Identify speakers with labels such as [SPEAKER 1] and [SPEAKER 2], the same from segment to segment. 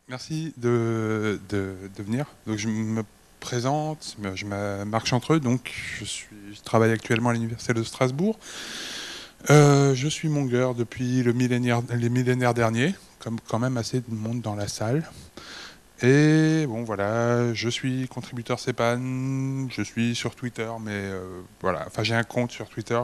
[SPEAKER 1] Merci de venir. Donc, je me présente, je m'appelle Marc Chantreux, donc je travaille actuellement à l'Université de Strasbourg. Je suis monger depuis les millénaires derniers, comme quand même assez de monde dans la salle. Et bon, voilà, je suis contributeur CEPAN, je suis sur Twitter, mais voilà, enfin j'ai un compte sur Twitter.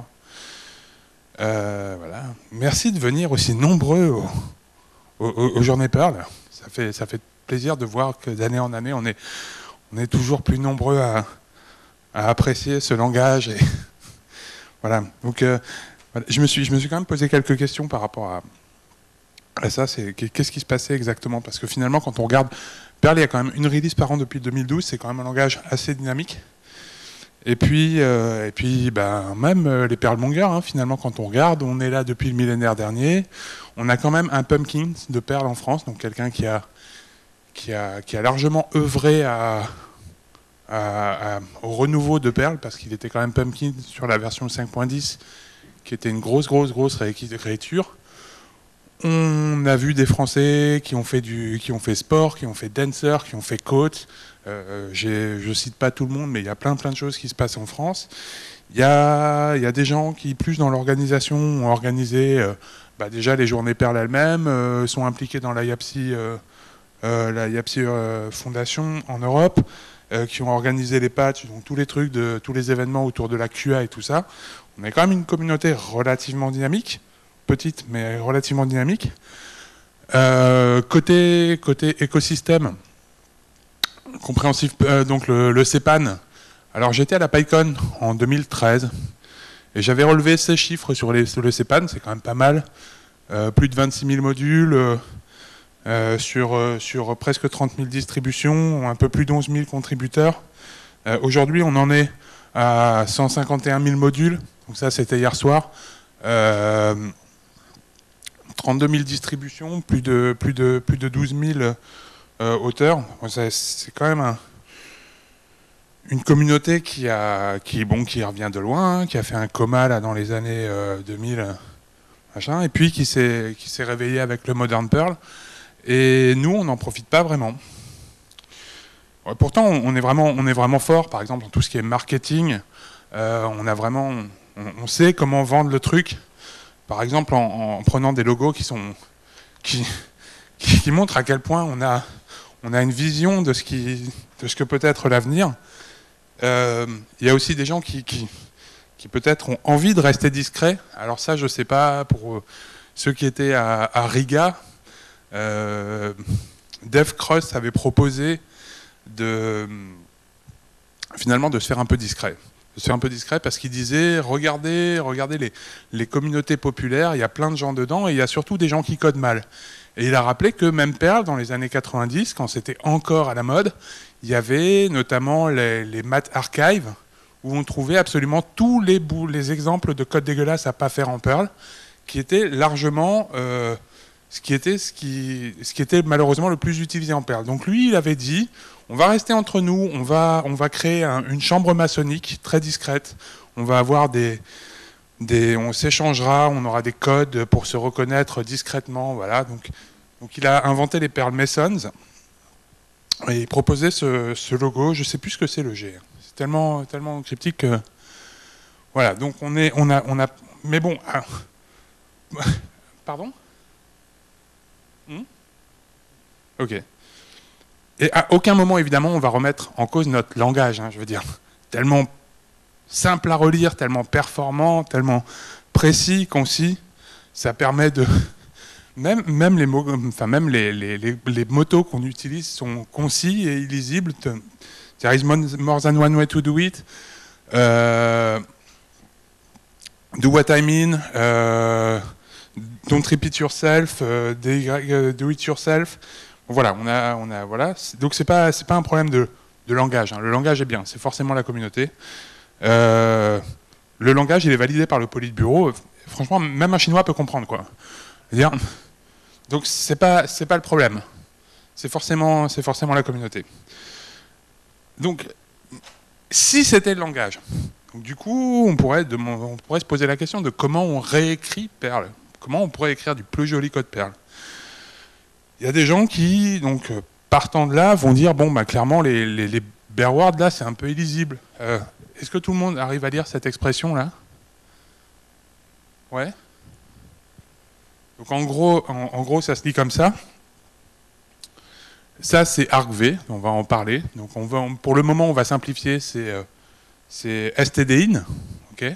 [SPEAKER 1] Voilà. Merci de venir aussi nombreux aux Journées Perles. Ça fait plaisir de voir que d'année en année, on est toujours plus nombreux à apprécier ce langage. Et voilà. Donc, voilà. Je me suis quand même posé quelques questions par rapport à ça. C'est qu'est-ce qui se passait exactement? Parce que finalement, quand on regarde Perl, il y a quand même une release par an depuis 2012. C'est quand même un langage assez dynamique. Et puis ben, même les Perlmongers, hein, finalement, quand on regarde, on est là depuis le millénaire dernier. On a quand même un pumpkin de Perl en France, donc quelqu'un qui a largement œuvré au renouveau de Perl, parce qu'il était quand même pumpkin sur la version 5.10, qui était une grosse réécriture. On a vu des Français qui ont fait sport, qui ont fait dancer, qui ont fait coach. Je cite pas tout le monde, mais il y a plein de choses qui se passent en France. Il y a des gens qui, plus dans l'organisation, ont organisé déjà les Journées Perles elles-mêmes, sont impliqués dans la YAPSI Fondation en Europe, qui ont organisé les patchs, donc tous les trucs, tous les événements autour de la QA et tout ça. On est quand même une communauté relativement dynamique, petite mais relativement dynamique. Côté écosystème, compréhensif, donc le CEPAN. Alors j'étais à la PyCon en 2013 et j'avais relevé ces chiffres sur le CEPAN, c'est quand même pas mal. Plus de 26 000 modules sur presque 30 000 distributions, un peu plus d'11 000 contributeurs. Aujourd'hui, on en est à 151 000 modules, donc ça c'était hier soir. 32 000 distributions, plus de 12 000 auteurs. C'est quand même une communauté qui revient de loin, hein, qui a fait un coma là, dans les années 2000, machin, et puis qui s'est réveillé avec le Modern Perl. Et nous, on n'en profite pas vraiment. Ouais, pourtant, on est vraiment fort, par exemple, dans tout ce qui est marketing. On sait comment vendre le truc. Par exemple, en prenant des logos qui montrent à quel point on a une vision de ce que peut être l'avenir. Il y a aussi des gens qui peut-être ont envie de rester discrets. Alors ça, je ne sais pas, pour ceux qui étaient à Riga, Dev Cross avait proposé finalement de se faire un peu discret. De se faire un peu discret parce qu'il disait regardez les communautés populaires, il y a plein de gens dedans et il y a surtout des gens qui codent mal. Et il a rappelé que même Perl, dans les années 90, quand c'était encore à la mode, il y avait notamment les Math Archive, où on trouvait absolument tous les exemples de code dégueulasse à pas faire en Perl, qui étaient largement ce qui était malheureusement le plus utilisé en Perl. Donc lui, il avait dit, on va rester entre nous, on va créer une chambre maçonnique très discrète, on va avoir on s'échangera, on aura des codes pour se reconnaître discrètement, voilà. Donc il a inventé les Perl Masons et il proposait ce logo. Je sais plus ce que c'est le G. C'est tellement cryptique que voilà. Donc on a. Mais bon. Pardon. Ok. Et à aucun moment, évidemment, on va remettre en cause notre langage. Hein, je veux dire, tellement simple à relire, tellement performant, tellement précis, concis, ça permet de même les mots, enfin même les motos qu'on utilise sont concis et illisibles. There is more than one way to do it. Do what I mean. Don't repeat yourself. Do it yourself. Voilà, voilà. Donc c'est pas un problème de langage. Hein. Le langage est bien, c'est forcément la communauté. Le langage, il est validé par le Politburo. Franchement, même un Chinois peut comprendre, quoi. C'est-à-dire, donc c'est pas le problème. C'est forcément la communauté. Donc, si c'était le langage, donc, du coup, on pourrait se poser la question de comment on réécrit Perl. Comment on pourrait écrire du plus joli code Perl. Il y a des gens qui, donc, partant de là, vont dire, bon, bah, clairement, les bear words, là, c'est un peu illisible. Est-ce que tout le monde arrive à lire cette expression-là? Ouais. Donc, en gros, ça se lit comme ça. Ça, c'est argv, on va en parler. Donc, pour le moment, on va simplifier, c'est stdin. Okay.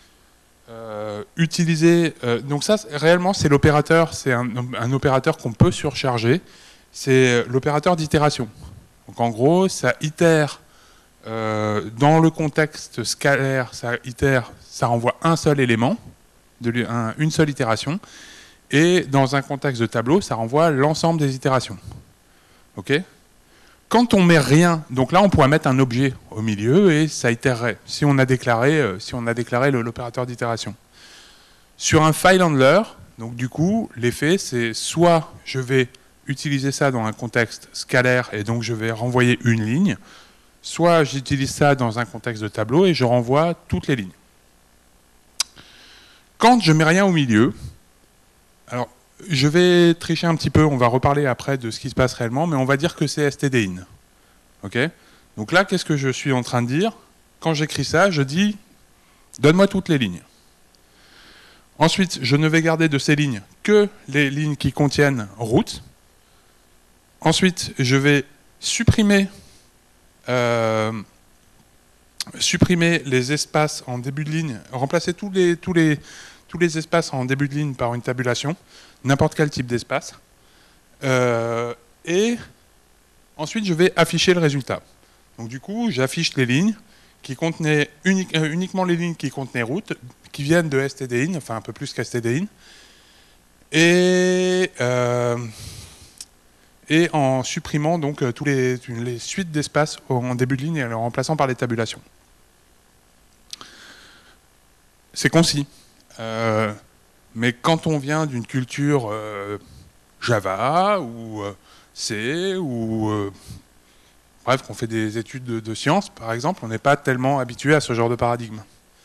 [SPEAKER 1] Donc ça, réellement, c'est l'opérateur, c'est un opérateur qu'on peut surcharger. C'est l'opérateur d'itération. Donc, en gros, ça itère dans le contexte scalaire, ça renvoie un seul élément, une seule itération. Et dans un contexte de tableau, ça renvoie l'ensemble des itérations. Okay. Quand on met rien, donc là on pourrait mettre un objet au milieu et ça itérerait, si on a déclaré l'opérateur d'itération. Sur un file handler, donc du coup, l'effet c'est soit je vais utiliser ça dans un contexte scalaire et donc je vais renvoyer une ligne, soit j'utilise ça dans un contexte de tableau et je renvoie toutes les lignes. Quand je mets rien au milieu, alors je vais tricher un petit peu, on va reparler après de ce qui se passe réellement, mais on va dire que c'est stdin. Okay. Donc là, qu'est-ce que je suis en train de dire? Quand j'écris ça, je dis « donne-moi toutes les lignes ». Ensuite, je ne vais garder de ces lignes que les lignes qui contiennent route. Ensuite, je vais supprimer les espaces en début de ligne, remplacer tous les espaces en début de ligne par une tabulation, n'importe quel type d'espace. Et ensuite, je vais afficher le résultat. Donc du coup, j'affiche les lignes qui contenaient uniquement les lignes qui contenaient route, qui viennent de stdin, enfin un peu plus qu'stdin. Et en supprimant donc tous les suites d'espaces en début de ligne et en les remplaçant par les tabulations. C'est concis. Mais quand on vient d'une culture Java ou C ou bref, qu'on fait des études de sciences, par exemple, on n'est pas tellement habitué à ce genre de paradigme.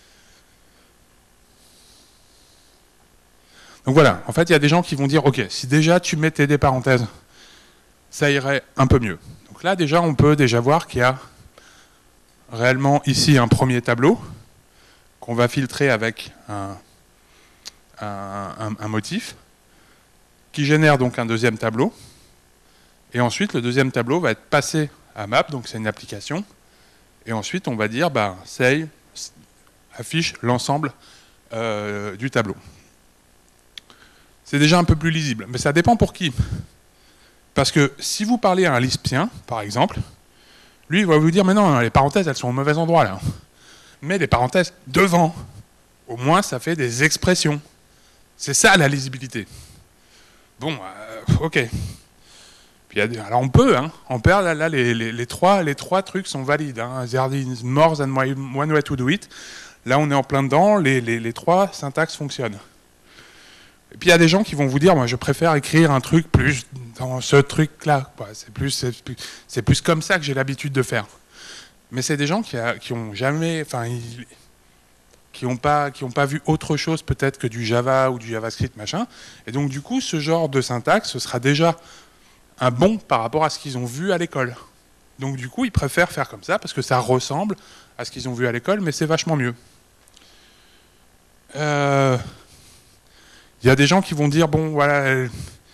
[SPEAKER 1] Donc voilà, en fait, il y a des gens qui vont dire, ok, si déjà tu mettais des parenthèses, ça irait un peu mieux. Donc là, déjà, on peut déjà voir qu'il y a réellement ici un premier tableau qu'on va filtrer avec un motif qui génère donc un deuxième tableau. Et ensuite, le deuxième tableau va être passé à map, donc c'est une application. Et ensuite, on va dire, bah, say affiche l'ensemble du tableau. C'est déjà un peu plus lisible, mais ça dépend pour qui. Parce que si vous parlez à un Lispien, par exemple, lui, il va vous dire, mais non, les parenthèses, elles sont au mauvais endroit, là. Mais les parenthèses devant, au moins, ça fait des expressions. C'est ça, la lisibilité. Bon, ok. Puis, alors, on peut, hein. On perd, là, les trois trucs sont valides. Hein. There is more than one way to do it. Là, on est en plein dedans, les trois syntaxes fonctionnent. Et puis il y a des gens qui vont vous dire, moi je préfère écrire un truc plus dans ce truc-là. C'est plus comme ça que j'ai l'habitude de faire. Mais c'est des gens qui ont jamais, enfin, qui n'ont pas vu autre chose peut-être que du Java ou du JavaScript, machin. Et donc du coup, ce genre de syntaxe, ce sera déjà un bon par rapport à ce qu'ils ont vu à l'école. Donc du coup, ils préfèrent faire comme ça parce que ça ressemble à ce qu'ils ont vu à l'école, mais c'est vachement mieux. Il y a des gens qui vont dire, bon, voilà,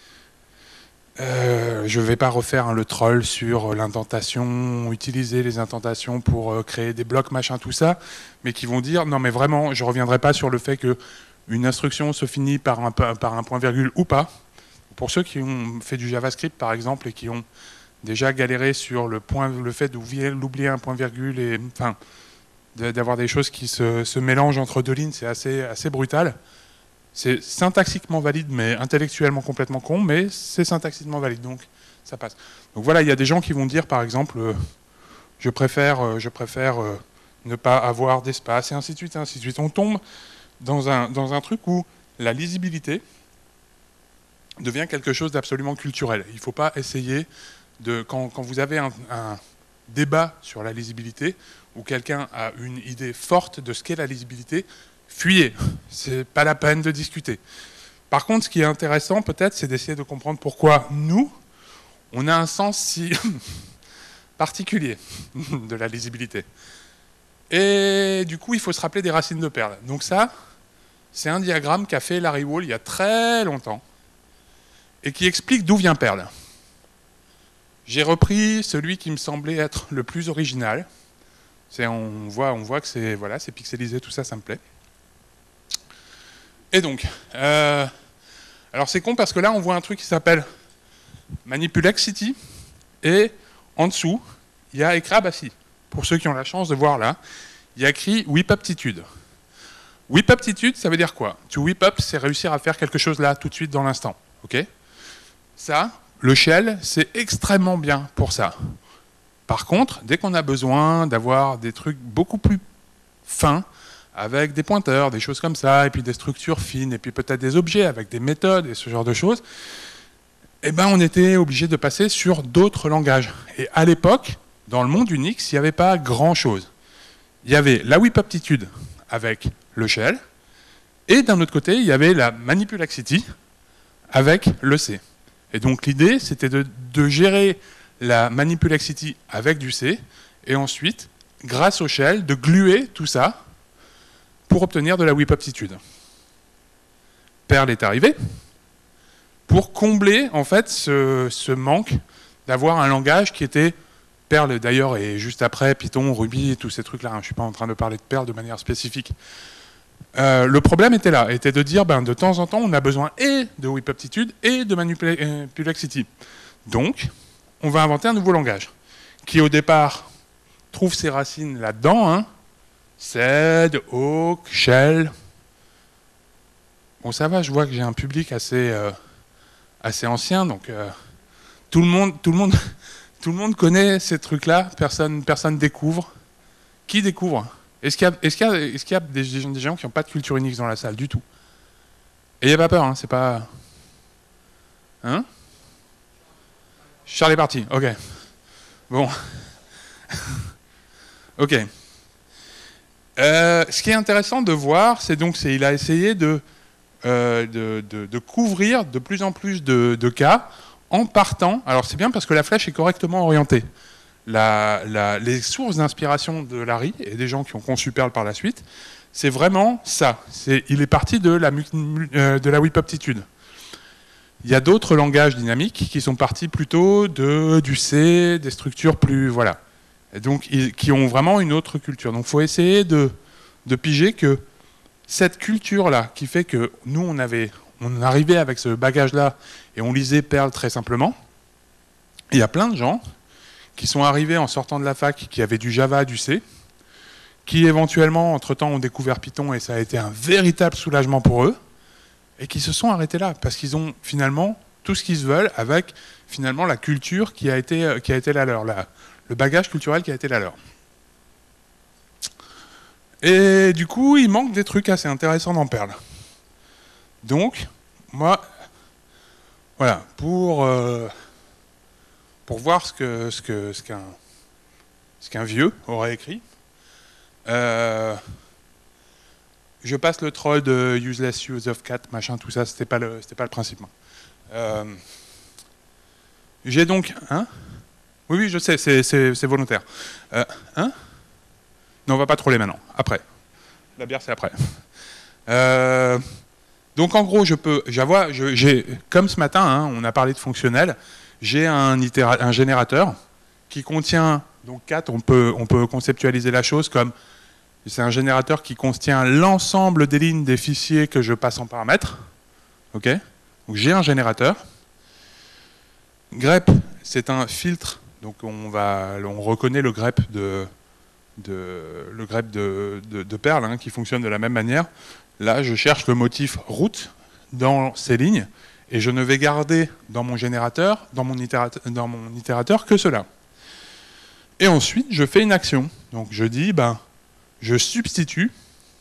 [SPEAKER 1] je ne vais pas refaire le troll sur l'indentation, utiliser les indentations pour créer des blocs, machin, tout ça, mais qui vont dire, non mais vraiment, je ne reviendrai pas sur le fait qu'une instruction se finit par un point-virgule ou pas. Pour ceux qui ont fait du JavaScript, par exemple, et qui ont déjà galéré sur le fait d'oublier un point-virgule, et enfin, d'avoir des choses qui se mélangent entre deux lignes, c'est assez brutal. C'est syntaxiquement valide, mais intellectuellement complètement con, mais c'est syntaxiquement valide, donc ça passe. Donc voilà, il y a des gens qui vont dire, par exemple, je préfère ne pas avoir d'espace, et ainsi de suite, et ainsi de suite. On tombe dans un truc où la lisibilité devient quelque chose d'absolument culturel. Il ne faut pas essayer de... Quand vous avez un débat sur la lisibilité, où quelqu'un a une idée forte de ce qu'est la lisibilité, fuyez, c'est pas la peine de discuter. Par contre, ce qui est intéressant, peut-être, c'est d'essayer de comprendre pourquoi nous, on a un sens si particulier de la lisibilité. Et du coup, il faut se rappeler des racines de Perl. Donc ça, c'est un diagramme qu'a fait Larry Wall il y a très longtemps et qui explique d'où vient Perl. J'ai repris celui qui me semblait être le plus original. On voit que c'est voilà, pixelisé, tout ça, ça me plaît. Et donc, alors c'est con parce que là, on voit un truc qui s'appelle Manipulexity et en dessous, il y a écrit, ah bah si, pour ceux qui ont la chance de voir là, il y a écrit Whip-aptitude. Whip-aptitude, ça veut dire quoi? To whip up, c'est réussir à faire quelque chose là, tout de suite, dans l'instant. Okay, ça, le shell, c'est extrêmement bien pour ça. Par contre, dès qu'on a besoin d'avoir des trucs beaucoup plus fins, avec des pointeurs, des choses comme ça, et puis des structures fines, et puis peut-être des objets avec des méthodes et ce genre de choses, eh ben, on était obligé de passer sur d'autres langages. Et à l'époque, dans le monde Unix, il n'y avait pas grand-chose. Il y avait la whip-aptitude avec le shell, et d'un autre côté, il y avait la manipulexity avec le C. Et donc l'idée, c'était de gérer la manipulexity avec du C, et ensuite, grâce au shell, de gluer tout ça pour obtenir de la whip-aptitude. Perl est arrivé pour combler en fait ce manque d'avoir un langage qui était Perl d'ailleurs, et juste après Python, Ruby, tous ces trucs-là. Je ne suis pas en train de parler de Perl de manière spécifique. Le problème était là, était de dire de temps en temps, on a besoin et de whip-aptitude et de manipulexity. Donc, on va inventer un nouveau langage qui, au départ, trouve ses racines là-dedans. Hein. Sed, Awk, Shell. Bon, ça va, je vois que j'ai un public assez ancien, donc tout le monde connaît ces trucs-là, personne découvre. Qui découvre? Est-ce qu'il y a des gens qui n'ont pas de culture Unix dans la salle du tout? Et il n'y a pas peur, hein, c'est pas... Hein? Charles est parti, ok. Bon. Ok. Ce qui est intéressant de voir, c'est donc il a essayé de couvrir de plus en plus de cas en partant. Alors c'est bien parce que la flèche est correctement orientée. Les sources d'inspiration de Larry et des gens qui ont conçu Perl par la suite, c'est vraiment ça. Il est parti de la whip-aptitude. Il y a d'autres langages dynamiques qui sont partis plutôt du C, des structures plus... Voilà. Et donc, qui ont vraiment une autre culture. Donc il faut essayer de piger que cette culture-là, qui fait que nous, on arrivait avec ce bagage-là et on lisait Perl très simplement, il y a plein de gens qui sont arrivés en sortant de la fac, qui avaient du Java, du C, qui éventuellement, entre-temps, ont découvert Python et ça a été un véritable soulagement pour eux, et qui se sont arrêtés là, parce qu'ils ont finalement tout ce qu'ils veulent avec finalement la culture qui a été la leur, le bagage culturel qui a été la leur. Et du coup, il manque des trucs assez intéressants dans Perl. Donc, moi, voilà, pour voir ce qu'un vieux aurait écrit, je passe le troll de useless use of cat, machin, tout ça, c'était pas le principe. J'ai donc... Hein? Oui, je sais, c'est volontaire. Hein? Non, on va pas troller maintenant. Après. La bière, c'est après. Donc, en gros, comme ce matin, hein, on a parlé de fonctionnel, j'ai un générateur qui contient... Donc, cat, on peut conceptualiser la chose comme... C'est un générateur qui contient l'ensemble des lignes des fichiers que je passe en paramètres. OK? Donc, j'ai un générateur. grep, c'est un filtre. Donc, on reconnaît le grep de Perl, hein, qui fonctionne de la même manière. Là, je cherche le motif route dans ces lignes et je ne vais garder dans mon générateur, dans mon itérateur que cela. Et ensuite, je fais une action. Donc, je dis, je substitue.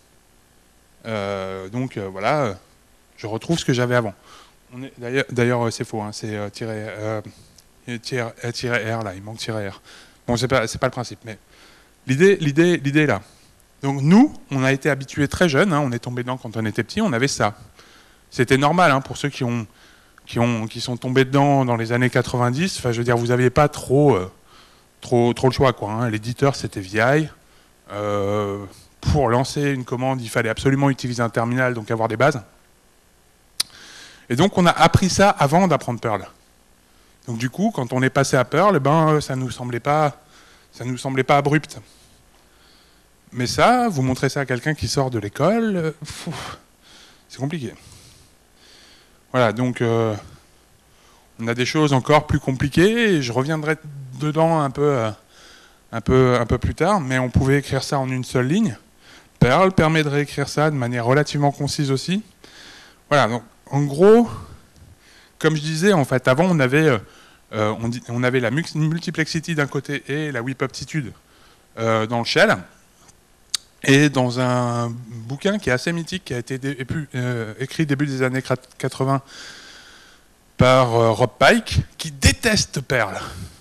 [SPEAKER 1] Voilà, je retrouve ce que j'avais avant. D'ailleurs, c'est faux, hein, c'est -R, là, il manque -R. Bon, c'est pas le principe, mais l'idée est là. Donc nous, on a été habitués très jeunes, hein, on est tombé dedans quand on était petit, on avait ça. c'était normal hein, pour ceux qui sont tombés dedans dans les années 90. Enfin, je veux dire, vous n'aviez pas trop le choix, quoi. Hein. L'éditeur, c'était VI. Pour lancer une commande, il fallait absolument utiliser un terminal, donc avoir des bases. Et donc, on a appris ça avant d'apprendre Perl. Donc, du coup, quand on est passé à Perl, ben, ça nous semblait pas abrupt. Mais ça, vous montrez ça à quelqu'un qui sort de l'école, c'est compliqué. Voilà, donc on a des choses encore plus compliquées, et je reviendrai dedans un peu plus tard, mais on pouvait écrire ça en une seule ligne. Perl permet de réécrire ça de manière relativement concise aussi. Voilà, donc en gros, comme je disais, en fait, avant on avait la multiplexity d'un côté et la whip-aptitude dans le shell. Et dans un bouquin qui est assez mythique, qui a été écrit début des années 80 par Rob Pike, qui déteste Perl.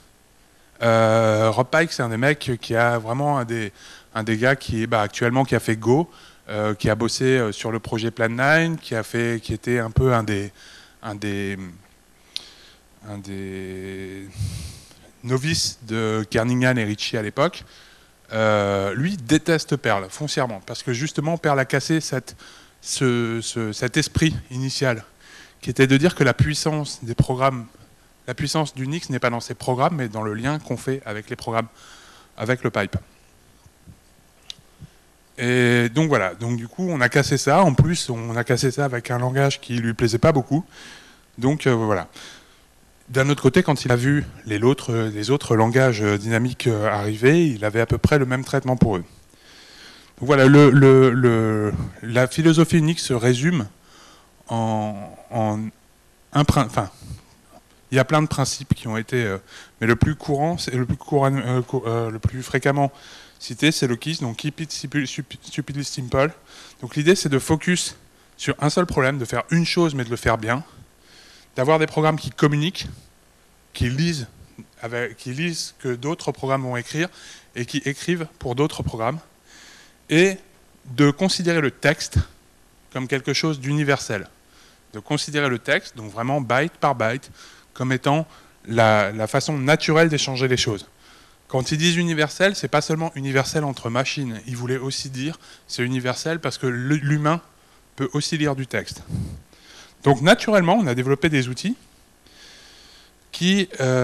[SPEAKER 1] Rob Pike, c'est un des mecs qui a vraiment un des gars qui est actuellement qui a fait Go, qui a bossé sur le projet Plan 9, qui était un peu un des novices de Kernighan et Ritchie à l'époque. Lui déteste Perl foncièrement parce que justement Perl a cassé cet esprit initial qui était de dire que la puissance des programmes, la puissance d'Unix n'est pas dans ses programmes mais dans le lien qu'on fait avec les programmes, avec le pipe. Et donc voilà, donc du coup on a cassé ça, en plus on a cassé ça avec un langage qui lui plaisait pas beaucoup, donc voilà. D'un autre côté, quand il a vu les autres langages dynamiques arriver, il avait à peu près le même traitement pour eux. Donc voilà, la philosophie Unix se résume enfin, il y a plein de principes qui ont été, mais le plus fréquemment cité, c'est le KISS, donc Keep it stupidly simple. Donc l'idée, c'est de focus sur un seul problème, de faire une chose, mais de le faire bien. D'avoir des programmes qui communiquent, qui lisent que d'autres programmes vont écrire et qui écrivent pour d'autres programmes, et de considérer le texte comme quelque chose d'universel. De considérer le texte, donc vraiment byte par byte, comme étant la façon naturelle d'échanger les choses. Quand ils disent universel, c'est pas seulement universel entre machines, ils voulaient aussi dire c'est universel parce que l'humain peut aussi lire du texte. Donc naturellement, on a développé des outils qui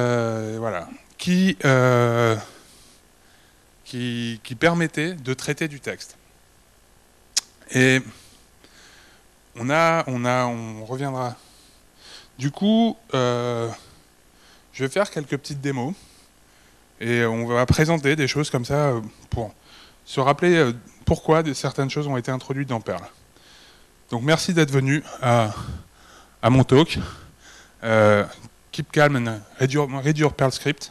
[SPEAKER 1] permettaient de traiter du texte. Et on reviendra. Du coup, je vais faire quelques petites démos et on va présenter des choses comme ça pour se rappeler pourquoi certaines choses ont été introduites dans Perl. Donc merci d'être venu à mon talk. Keep calm and read your Perl script.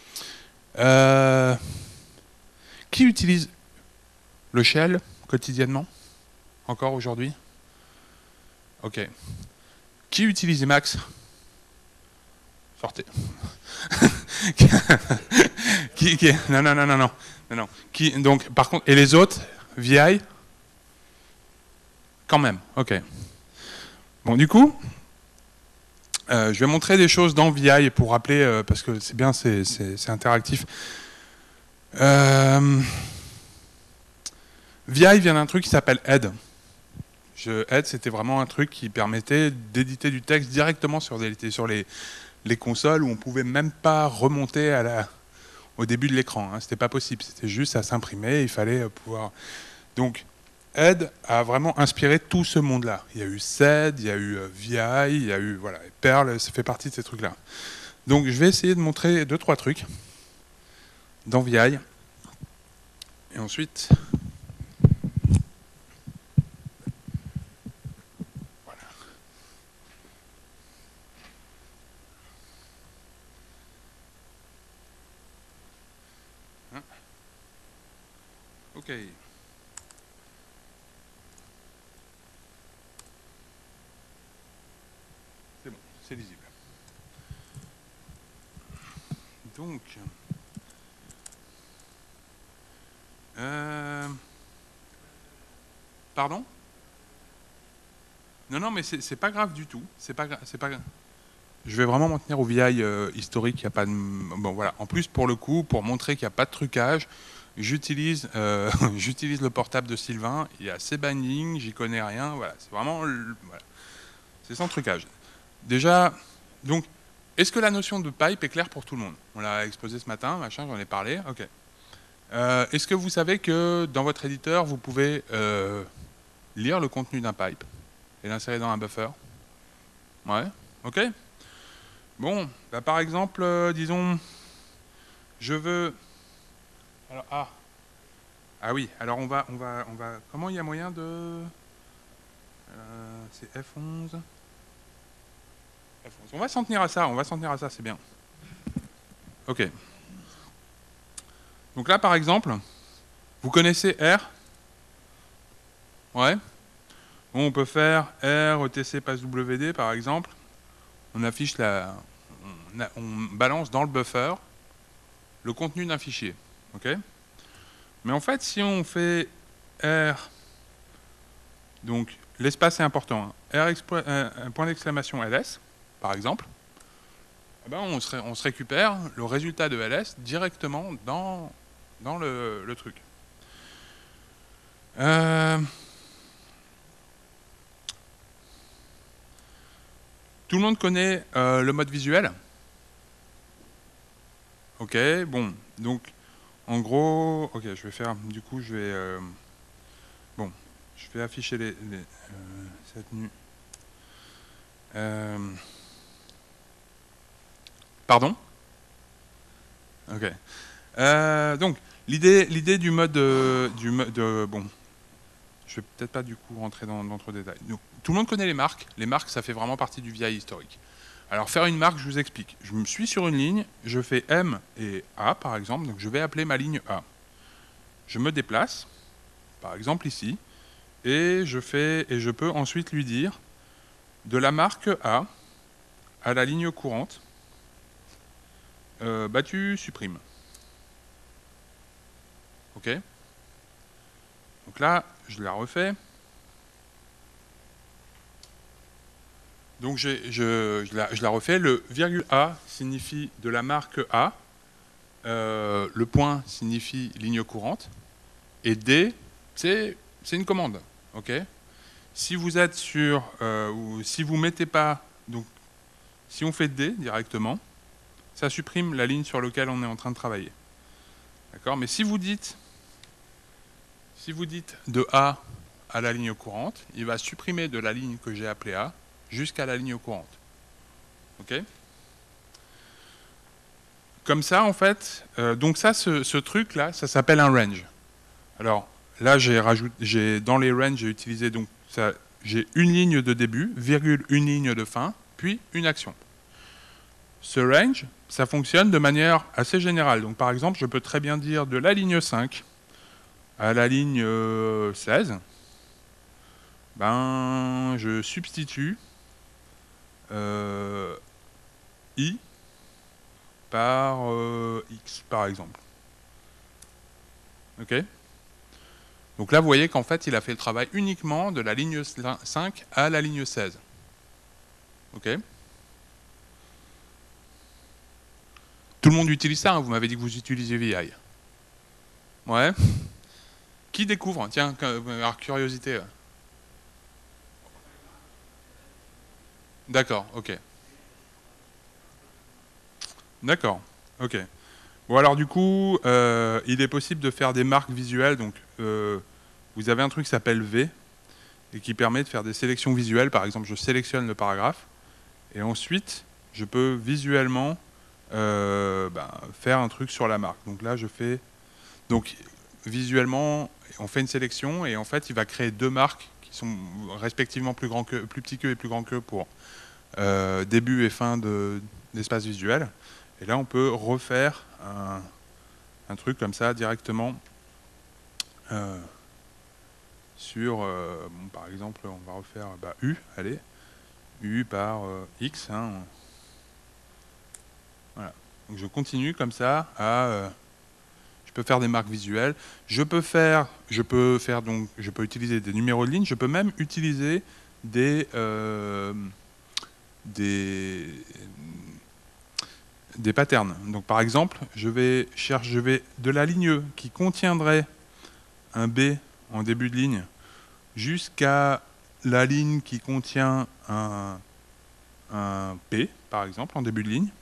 [SPEAKER 1] Qui utilise le shell quotidiennement? Encore aujourd'hui? Ok. Qui utilise Emacs? Sortez. Non. Donc, par contre, et les autres? VI? Quand même, ok. Bon, du coup, je vais montrer des choses dans VI pour rappeler, parce que c'est bien, c'est interactif. VI vient d'un truc qui s'appelle Head. Head, c'était vraiment un truc qui permettait d'éditer du texte directement sur les consoles où on ne pouvait même pas remonter au début de l'écran. Hein. C'était pas possible, c'était juste à s'imprimer, il fallait pouvoir... Donc, Head a vraiment inspiré tout ce monde-là. Il y a eu SED, il y a eu VI, il y a eu... Voilà, Perl, ça fait partie de ces trucs-là. Donc, je vais essayer de montrer 2-3 trucs dans VI. Et ensuite... Ok. C'est bon, c'est lisible. Donc, pardon? Non, non, mais c'est pas grave du tout. C'est pas, c'est pas. Je vais vraiment m'en tenir au VI historique. Il y a pas de... Bon, voilà. En plus, pour le coup, pour montrer qu'il n'y a pas de trucage, j'utilise j'utilise le portable de Sylvain. Il y a ses bindings, j'y connais rien. Voilà, c'est vraiment... Voilà. C'est sans trucage. Déjà, donc, est-ce que la notion de pipe est claire pour tout le monde? On l'a exposé ce matin, machin, j'en ai parlé. Ok. Est-ce que vous savez que dans votre éditeur, vous pouvez lire le contenu d'un pipe et l'insérer dans un buffer? Ouais, ok. Bon, bah par exemple, disons, je veux... Alors, ah oui, alors on va... Comment il y a moyen de... c'est F11. F11. On va s'en tenir à ça, c'est bien. Ok. Donc là, par exemple, vous connaissez R? Ouais. Bon, on peut faire R, ETC, passe WD, par exemple. On affiche on balance dans le buffer le contenu d'un fichier. Ok. Mais en fait, si on fait R, donc l'espace est important, hein, R, un point d'exclamation LS, par exemple, eh ben on se récupère le résultat de LS directement dans le truc. Tout le monde connaît le mode visuel? Ok, bon, donc en gros, ok, je vais faire, du coup, bon, je vais afficher cette nu. Pardon? Ok. Donc, l'idée du mode, bon, je vais peut-être pas du coup rentrer dans trop de détails. Donc, tout le monde connaît les marques. Les marques, ça fait vraiment partie du VI historique. Alors, faire une marque, je vous explique. Je me suis sur une ligne, je fais M et A, par exemple, donc je vais appeler ma ligne A. Je me déplace, par exemple ici, et je peux ensuite lui dire de la marque A à la ligne courante, bah tu supprimes. Ok? Donc là, je la refais. Donc je la refais. Le virgule A signifie de la marque A. Le point signifie ligne courante. Et D, c'est une commande. Ok? Si vous êtes sur... ou si vous ne mettez pas... Donc, si on fait D directement, ça supprime la ligne sur laquelle on est en train de travailler. D'accord? Mais si vous dites de A à la ligne courante, il va supprimer de la ligne que j'ai appelée A jusqu'à la ligne courante. Ok? Comme ça, en fait, donc ça, ce truc-là, ça s'appelle un range. Alors, là, dans les ranges, j'ai utilisé, donc, j'ai une ligne de début, virgule, une ligne de fin, puis une action. Ce range, ça fonctionne de manière assez générale. Donc, par exemple, je peux très bien dire de la ligne 5 à la ligne 16, ben, je substitue I par X, par exemple. Ok? Donc là, vous voyez qu'en fait, il a fait le travail uniquement de la ligne 5 à la ligne 16. Ok? Tout le monde utilise ça, hein, vous m'avez dit que vous utilisez VI. Ouais. Qui découvre? Tiens, par curiosité. D'accord, ok. D'accord, ok. Bon, alors du coup, il est possible de faire des marques visuelles. Donc, vous avez un truc qui s'appelle V et qui permet de faire des sélections visuelles. Par exemple, je sélectionne le paragraphe et ensuite, je peux visuellement faire un truc sur la marque. Donc là, je fais... Donc, visuellement, on fait une sélection et en fait, il va créer deux marques qui sont respectivement plus petits que et plus grands que pour début et fin d'espace visuel. Et là, on peut refaire un truc comme ça directement sur, bon, par exemple, on va refaire U, allez, U par X. Hein. Voilà. Donc je continue comme ça à... je peux faire des marques visuelles. Je peux utiliser des numéros de ligne. Je peux même utiliser des patterns. Donc par exemple, je vais de la ligne E qui contiendrait un B en début de ligne jusqu'à la ligne qui contient un P, par exemple, en début de ligne.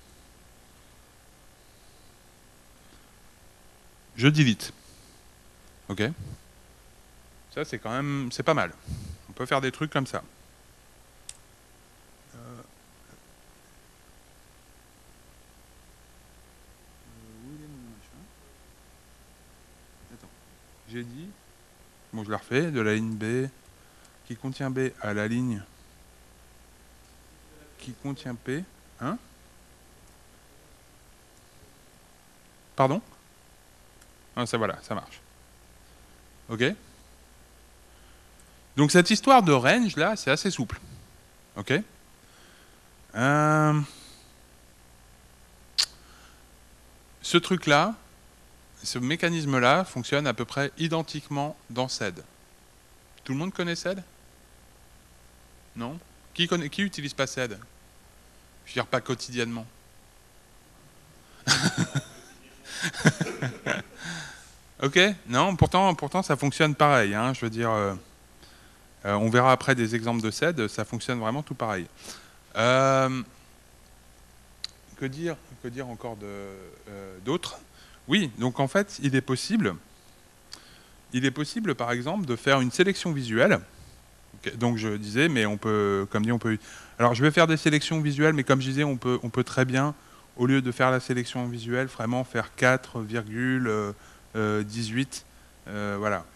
[SPEAKER 1] Je delete. OK? Ça, c'est quand même, c'est pas mal. On peut faire des trucs comme ça. Attends. J'ai dit, bon, je la refais, de la ligne B qui contient B à la ligne qui contient P. Hein? Pardon? Ah, ça, voilà, ça marche. OK? Donc cette histoire de range, là, c'est assez souple. OK? Ce truc-là, ce mécanisme-là fonctionne à peu près identiquement dans SED. Tout le monde connaît SED? Non? Qui utilise pas SED? Je veux dire, pas quotidiennement. OK? Non, pourtant ça fonctionne pareil. Hein, je veux dire, on verra après des exemples de SED, ça fonctionne vraiment tout pareil. Que dire encore d'autres? Oui, donc en fait, il est possible, par exemple, de faire une sélection visuelle. Okay, donc je disais, mais on peut, comme dit, on peut... Alors je vais faire des sélections visuelles, mais comme je disais, on peut très bien, au lieu de faire la sélection visuelle, vraiment faire 4,18. Voilà,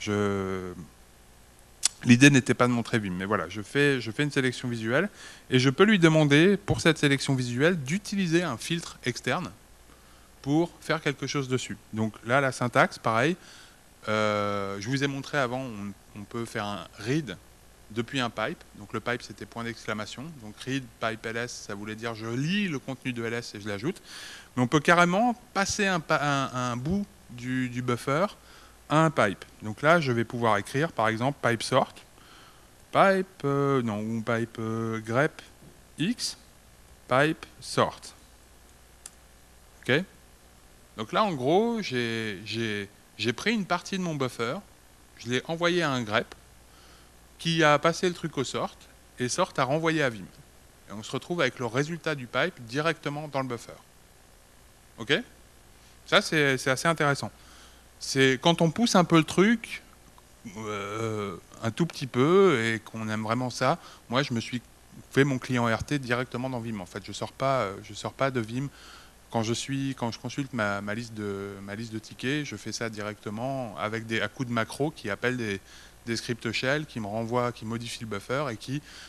[SPEAKER 1] l'idée n'était pas de montrer Vim, mais voilà, je fais une sélection visuelle, et je peux lui demander, pour cette sélection visuelle, d'utiliser un filtre externe pour faire quelque chose dessus. Donc là, la syntaxe, pareil, je vous ai montré avant, on peut faire un read depuis un pipe. Donc le pipe, c'était point d'exclamation. Donc read pipe ls, ça voulait dire je lis le contenu de ls et je l'ajoute. Mais on peut carrément passer un bout du buffer à un pipe. Donc là, je vais pouvoir écrire, par exemple, pipe sort, pipe, ou pipe grep x, pipe sort. OK? Donc là, en gros, j'ai pris une partie de mon buffer, je l'ai envoyé à un grep, qui a passé le truc au sort, et sort a renvoyé à Vim. Et on se retrouve avec le résultat du pipe directement dans le buffer. OK? Ça, c'est assez intéressant. C'est quand on pousse un peu le truc, un tout petit peu, et qu'on aime vraiment ça, moi, je me suis fait mon client RT directement dans Vim. En fait, je sors pas de Vim. Quand je consulte ma liste de tickets, je fais ça directement avec à coups de macro qui appellent des scripts shell qui me renvoient, qui modifient le buffer et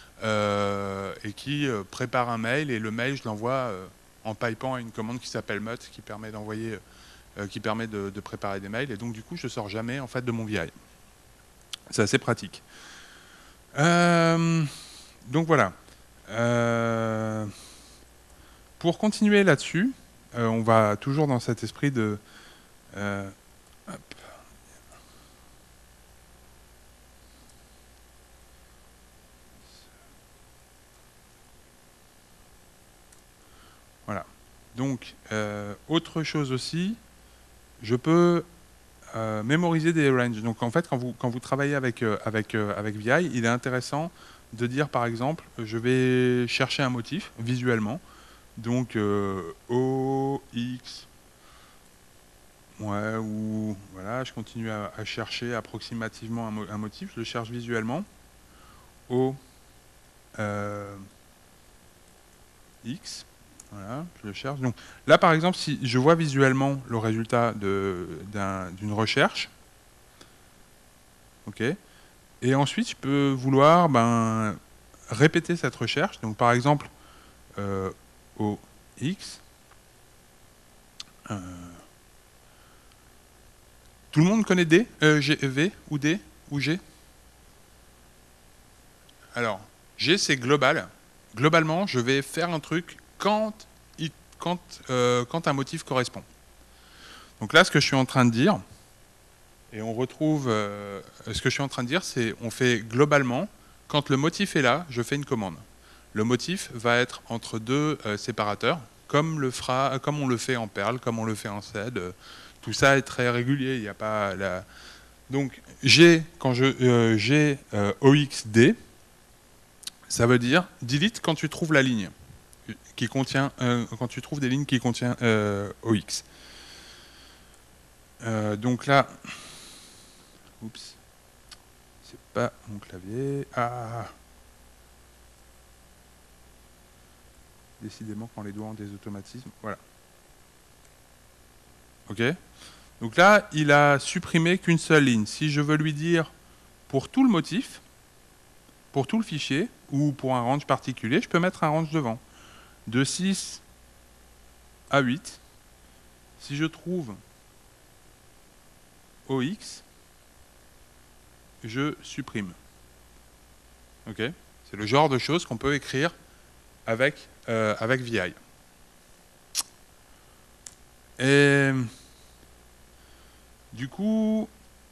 [SPEAKER 1] qui prépare un mail, et le mail je l'envoie en pipant à une commande qui s'appelle mut qui permet d'envoyer, qui permet de préparer des mails, et donc du coup je sors jamais en fait de mon VI. C'est assez pratique. Donc voilà. Pour continuer là-dessus, on va toujours dans cet esprit de hop. Voilà. Donc, autre chose aussi, je peux mémoriser des ranges. Donc, en fait, quand vous travaillez avec VI, il est intéressant de dire, par exemple, je vais chercher un motif visuellement. Donc, O, X, ouais, ou voilà, je continue à chercher approximativement un motif, je le cherche visuellement. O, X. Voilà, je le cherche. Donc là, par exemple, si je vois visuellement le résultat d'une recherche, ok, et ensuite je peux vouloir répéter cette recherche. Donc par exemple, OX. Tout le monde connaît D, V ou D ou G? Alors, G c'est global. Globalement, je vais faire un truc quand un motif correspond. Donc là, ce que je suis en train de dire, et on retrouve... ce que je suis en train de dire, c'est on fait globalement quand le motif est là, je fais une commande. Le motif va être entre deux séparateurs, comme on le fait en Perl, comme on le fait en SED. Tout ça est très régulier. Il n'y a pas la... Donc quand j'ai OXD, ça veut dire delete quand tu trouves la ligne qui contient, quand tu trouves des lignes qui contiennent OX. Donc là, oups, c'est pas mon clavier. Ah, décidément quand les doigts ont des automatismes. Voilà. Ok. Donc là, il a supprimé qu'une seule ligne. Si je veux lui dire pour tout le motif, pour tout le fichier, ou pour un range particulier, je peux mettre un range devant. De 6 à 8, si je trouve OX, je supprime. Ok. C'est le genre de choses qu'on peut écrire avec VI. Et du coup,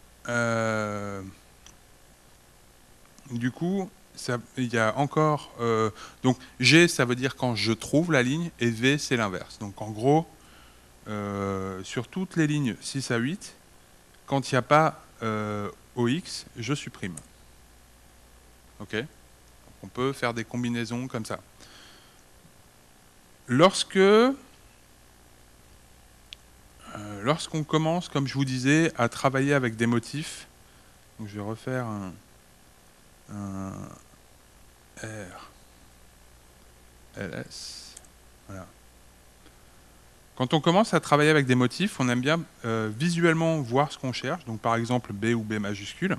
[SPEAKER 1] il y a encore... donc G, ça veut dire quand je trouve la ligne, et V, c'est l'inverse. Donc en gros, sur toutes les lignes 6 à 8, quand il n'y a pas OX, je supprime. Ok. Donc on peut faire des combinaisons comme ça. Lorsqu'on commence, comme je vous disais, à travailler avec des motifs, donc je vais refaire un R, LS, voilà. Quand on commence à travailler avec des motifs, on aime bien visuellement voir ce qu'on cherche, donc par exemple B ou B majuscule.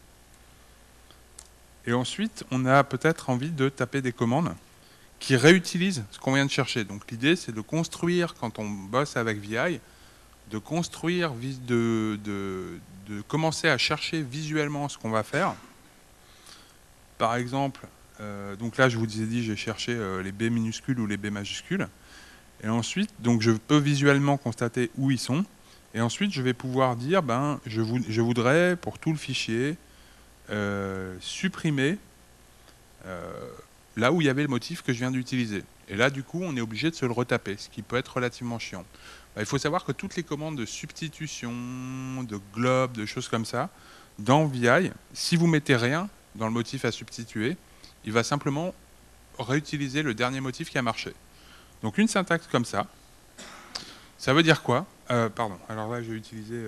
[SPEAKER 1] Et ensuite, on a peut-être envie de taper des commandes qui réutilisent ce qu'on vient de chercher. Donc l'idée, c'est de construire, quand on bosse avec VI, de construire, de commencer à chercher visuellement ce qu'on va faire. Par exemple, donc là, je vous ai dit, j'ai cherché les B minuscules ou les B majuscules. Et ensuite, donc je peux visuellement constater où ils sont. Et ensuite, je vais pouvoir dire, je voudrais, pour tout le fichier, supprimer là où il y avait le motif que je viens d'utiliser. Et là, du coup, on est obligé de se le retaper, ce qui peut être relativement chiant. Il faut savoir que toutes les commandes de substitution, de globe, de choses comme ça, dans VI, si vous mettez rien dans le motif à substituer, il va simplement réutiliser le dernier motif qui a marché. Donc une syntaxe comme ça, ça veut dire quoi? Pardon, alors là, je vais utiliser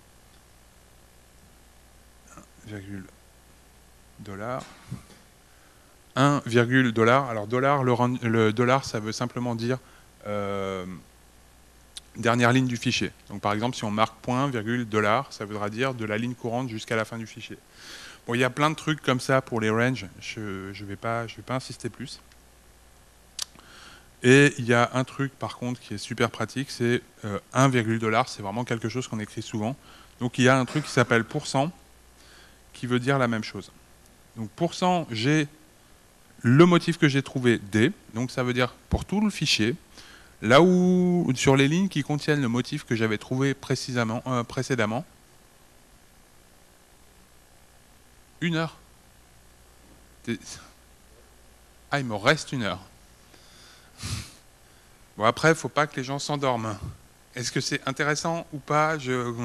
[SPEAKER 1] $. 1,$. Alors le dollar, ça veut simplement dire dernière ligne du fichier. Donc par exemple, si on marque point, $, ça voudra dire de la ligne courante jusqu'à la fin du fichier. Bon, il y a plein de trucs comme ça pour les ranges, je vais pas insister plus. Et il y a un truc par contre qui est super pratique, c'est $, c'est vraiment quelque chose qu'on écrit souvent. Donc il y a un truc qui s'appelle %, qui veut dire la même chose. Donc %, j'ai le motif que j'ai trouvé D, donc ça veut dire pour tout le fichier, là où, sur les lignes qui contiennent le motif que j'avais trouvé précédemment, 1 heure. Ah, il me reste 1 heure. Bon, après, il ne faut pas que les gens s'endorment. Est-ce que c'est intéressant ou pas?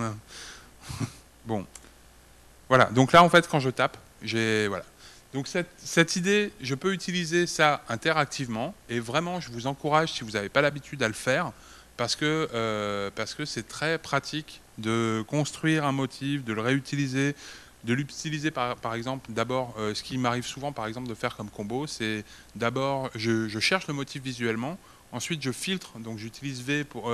[SPEAKER 1] Bon. Voilà. Donc là, en fait, quand je tape, voilà. Donc cette idée, je peux utiliser ça interactivement. Et vraiment, je vous encourage, si vous n'avez pas l'habitude, à le faire. Parce que c'est très pratique de construire un motif, de le réutiliser, de l'utiliser par exemple, d'abord, ce qui m'arrive souvent par exemple de faire comme combo, c'est d'abord, je cherche le motif visuellement, ensuite je filtre, donc j'utilise V pour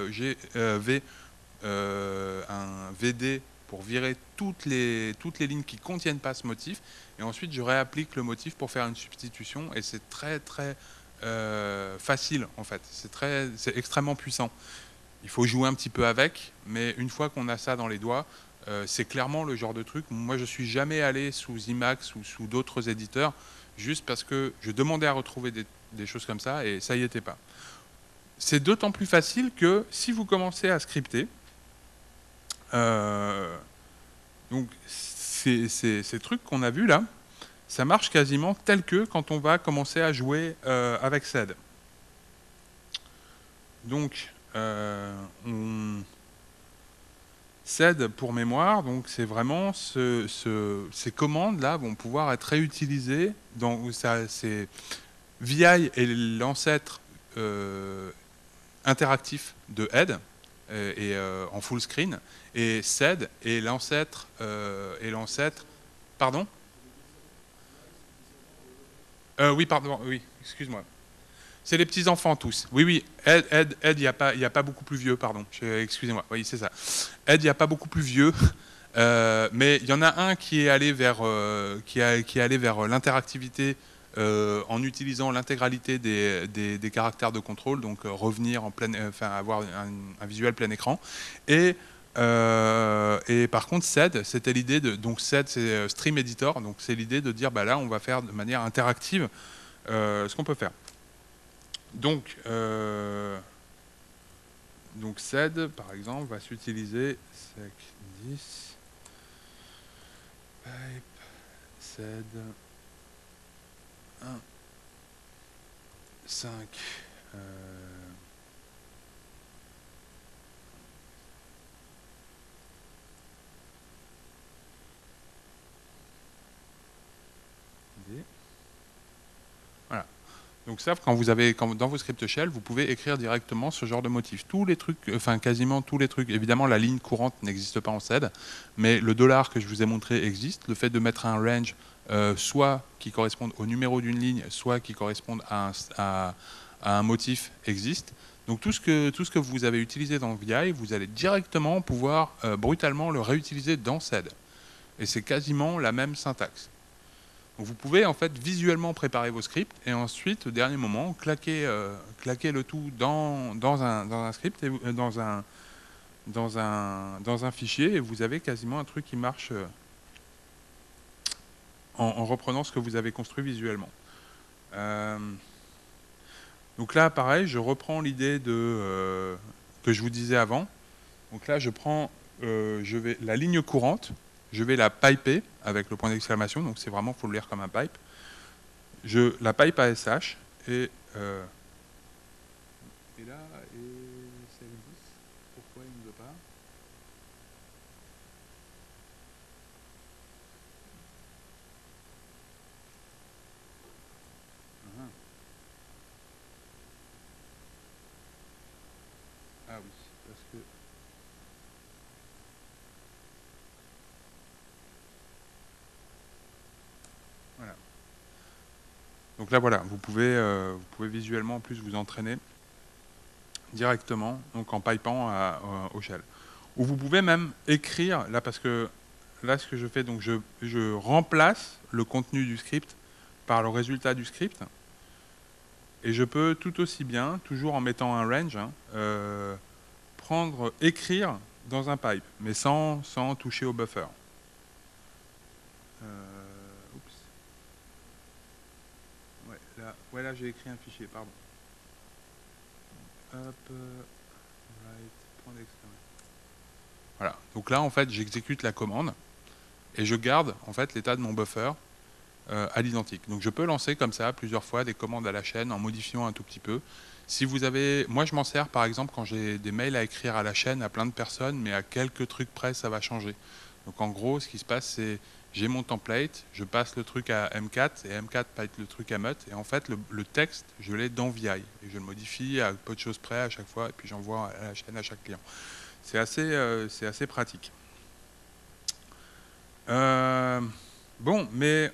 [SPEAKER 1] un VD pour virer toutes les lignes qui ne contiennent pas ce motif, et ensuite je réapplique le motif pour faire une substitution, et c'est très très facile en fait, c'est extrêmement puissant. Il faut jouer un petit peu avec, mais une fois qu'on a ça dans les doigts, c'est clairement le genre de truc. Moi, je ne suis jamais allé sous Emacs ou sous d'autres éditeurs, juste parce que je demandais à retrouver des choses comme ça, et ça y était pas. C'est d'autant plus facile que si vous commencez à scripter, donc ces trucs qu'on a vus là, ça marche quasiment tel que quand on va commencer à jouer avec SED. Donc, SED pour mémoire, donc c'est vraiment ces commandes-là vont pouvoir être réutilisées. VI est l'ancêtre interactif de head en full screen, et SED est l'ancêtre. Pardon? Oui, pardon, oui, excuse-moi. C'est les petits-enfants tous. Oui, oui, Ed, il n'y a pas beaucoup plus vieux, pardon. Excusez-moi, oui, c'est ça. Ed, il n'y a pas beaucoup plus vieux, mais il y en a un qui est allé vers, l'interactivité en utilisant l'intégralité des caractères de contrôle, donc revenir en avoir un visuel plein écran. Et par contre, SED, c'était l'idée de... Donc SED, c'est Stream Editor, donc c'est l'idée de dire, bah là, on va faire de manière interactive ce qu'on peut faire. Donc SED, par exemple, va s'utiliser sec 10, pipe, SED, 1, 5, D. Voilà. Donc ça, quand dans vos scripts shell, vous pouvez écrire directement ce genre de motif. Tous les trucs, enfin quasiment tous les trucs. Évidemment, la ligne courante n'existe pas en SED, mais le dollar que je vous ai montré existe. Le fait de mettre un range, soit qui corresponde au numéro d'une ligne, soit qui corresponde à un motif existe. Donc tout ce que vous avez utilisé dans VI, vous allez directement pouvoir brutalement le réutiliser dans SED. Et c'est quasiment la même syntaxe. Donc vous pouvez en fait visuellement préparer vos scripts et ensuite, au dernier moment, claquer le tout dans un script, et dans un fichier, et vous avez quasiment un truc qui marche en reprenant ce que vous avez construit visuellement. Donc là, pareil, je reprends l'idée que je vous disais avant. Donc là, je prends la ligne courante, je vais la piper avec le point d'exclamation, donc c'est vraiment, il faut le lire comme un pipe. Je la pipe ASH et là, celle 10, pourquoi il ne veut pas? Ah oui, parce que... Voilà. Donc là, voilà, vous pouvez visuellement en plus vous entraîner directement, donc en pipant au shell. Ou vous pouvez même écrire, là, parce que là, ce que je fais, donc je remplace le contenu du script par le résultat du script. Et je peux tout aussi bien, toujours en mettant un range, écrire dans un pipe, mais sans toucher au buffer. Oups. Ouais, là j'ai écrit un fichier, pardon. Hop, right, point d'exclamation. Voilà, donc là en fait j'exécute la commande et je garde en fait l'état de mon buffer à l'identique. Donc je peux lancer comme ça plusieurs fois des commandes à la chaîne en modifiant un tout petit peu. Si vous avez, moi je m'en sers par exemple quand j'ai des mails à écrire à la chaîne à plein de personnes, mais à quelques trucs près ça va changer. Donc en gros ce qui se passe c'est j'ai mon template, je passe le truc à M4 et M4 passe le truc à Mut et en fait le texte je l'ai dans VI et je le modifie à peu de choses près à chaque fois et puis j'envoie à la chaîne à chaque client. C'est assez pratique. Bon, mais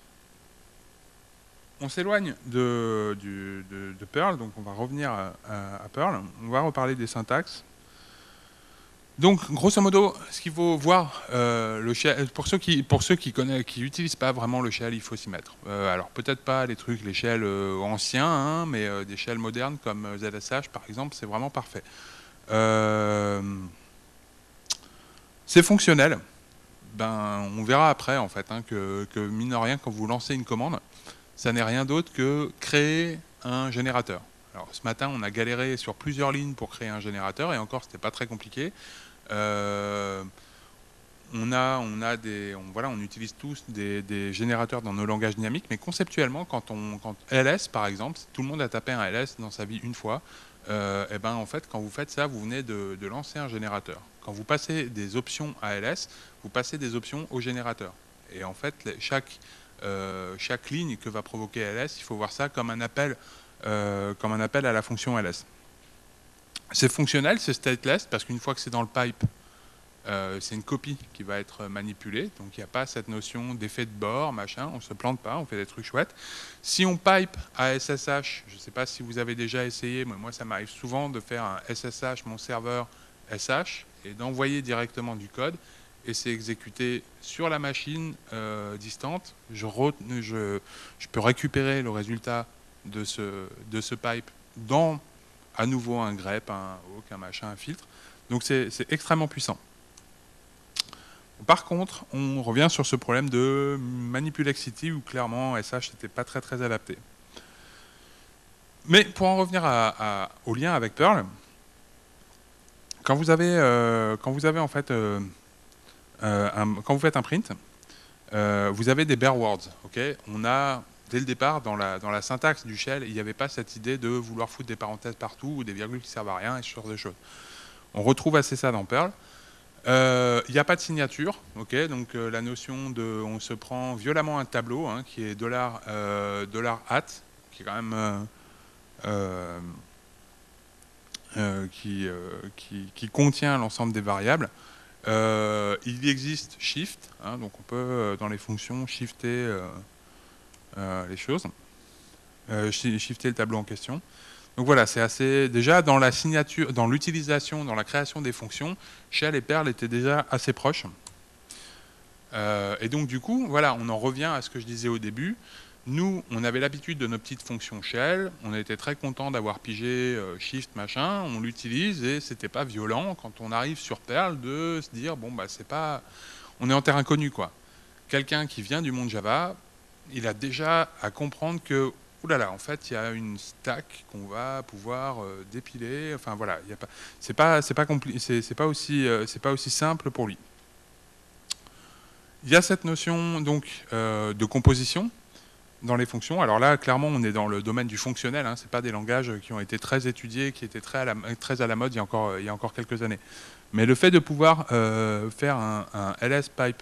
[SPEAKER 1] on s'éloigne de Perl, donc on va revenir à Perl. On va reparler des syntaxes. Donc, grosso modo, ce qu'il faut voir, le shell, pour ceux qui n'utilisent pas vraiment le shell, il faut s'y mettre. Alors, peut-être pas les shells anciens, hein, mais des shells modernes comme ZSH, par exemple, c'est vraiment parfait. C'est fonctionnel. Ben, on verra après, en fait, hein, que mine de rien, quand vous lancez une commande, ça n'est rien d'autre que créer un générateur. Alors ce matin, on a galéré sur plusieurs lignes pour créer un générateur, et encore, c'était pas très compliqué. On voilà, on utilise tous des générateurs dans nos langages dynamiques, mais conceptuellement, quand LS, par exemple, tout le monde a tapé un LS dans sa vie une fois, et ben en fait, quand vous faites ça, vous venez de lancer un générateur. Quand vous passez des options à LS, vous passez des options au générateur. Et en fait, chaque ligne que va provoquer LS, il faut voir ça comme un appel à la fonction LS. C'est fonctionnel, c'est stateless, parce qu'une fois que c'est dans le pipe, c'est une copie qui va être manipulée, donc il n'y a pas cette notion d'effet de bord, machin, on ne se plante pas, on fait des trucs chouettes. Si on pipe à SSH, je ne sais pas si vous avez déjà essayé, mais moi ça m'arrive souvent de faire un SSH, mon serveur SH, et d'envoyer directement du code, et c'est exécuté sur la machine distante. Je peux récupérer le résultat de ce pipe dans à nouveau un grep, un hook, un machin, un filtre. Donc c'est extrêmement puissant. Par contre, on revient sur ce problème de manipulexity où clairement SH n'était pas très très adapté. Mais pour en revenir au lien avec Perl, quand vous avez en fait quand vous faites un print, vous avez des bare words. Okay, on a dès le départ dans la syntaxe du shell, il n'y avait pas cette idée de vouloir foutre des parenthèses partout ou des virgules qui servent à rien et ce genre de choses. On retrouve assez ça dans Perl. Il n'y a pas de signature, okay, donc la notion de on se prend violemment un tableau hein, qui est $@ qui est quand même qui contient l'ensemble des variables. Il existe shift, hein, donc on peut dans les fonctions shifter les choses, shifter le tableau en question. Donc voilà, c'est assez. Déjà dans la signature, dans l'utilisation, dans la création des fonctions, Shell et Perl étaient déjà assez proches. Et donc du coup, voilà, on en revient à ce que je disais au début. Nous, on avait l'habitude de nos petites fonctions Shell. On était très content d'avoir pigé Shift machin. On l'utilise et c'était pas violent quand on arrive sur Perl de se dire bon bah c'est pas, on est en terre inconnue quoi. Quelqu'un qui vient du monde Java, il a déjà à comprendre que ouh là là, en fait, il y a une stack qu'on va pouvoir dépiler. Enfin voilà, c'est pas aussi simple pour lui. Il y a cette notion donc de composition dans les fonctions. Alors là, clairement, on est dans le domaine du fonctionnel. Hein, c'est pas des langages qui ont été très étudiés, qui étaient très à la mode il y a encore quelques années. Mais le fait de pouvoir faire un ls pipe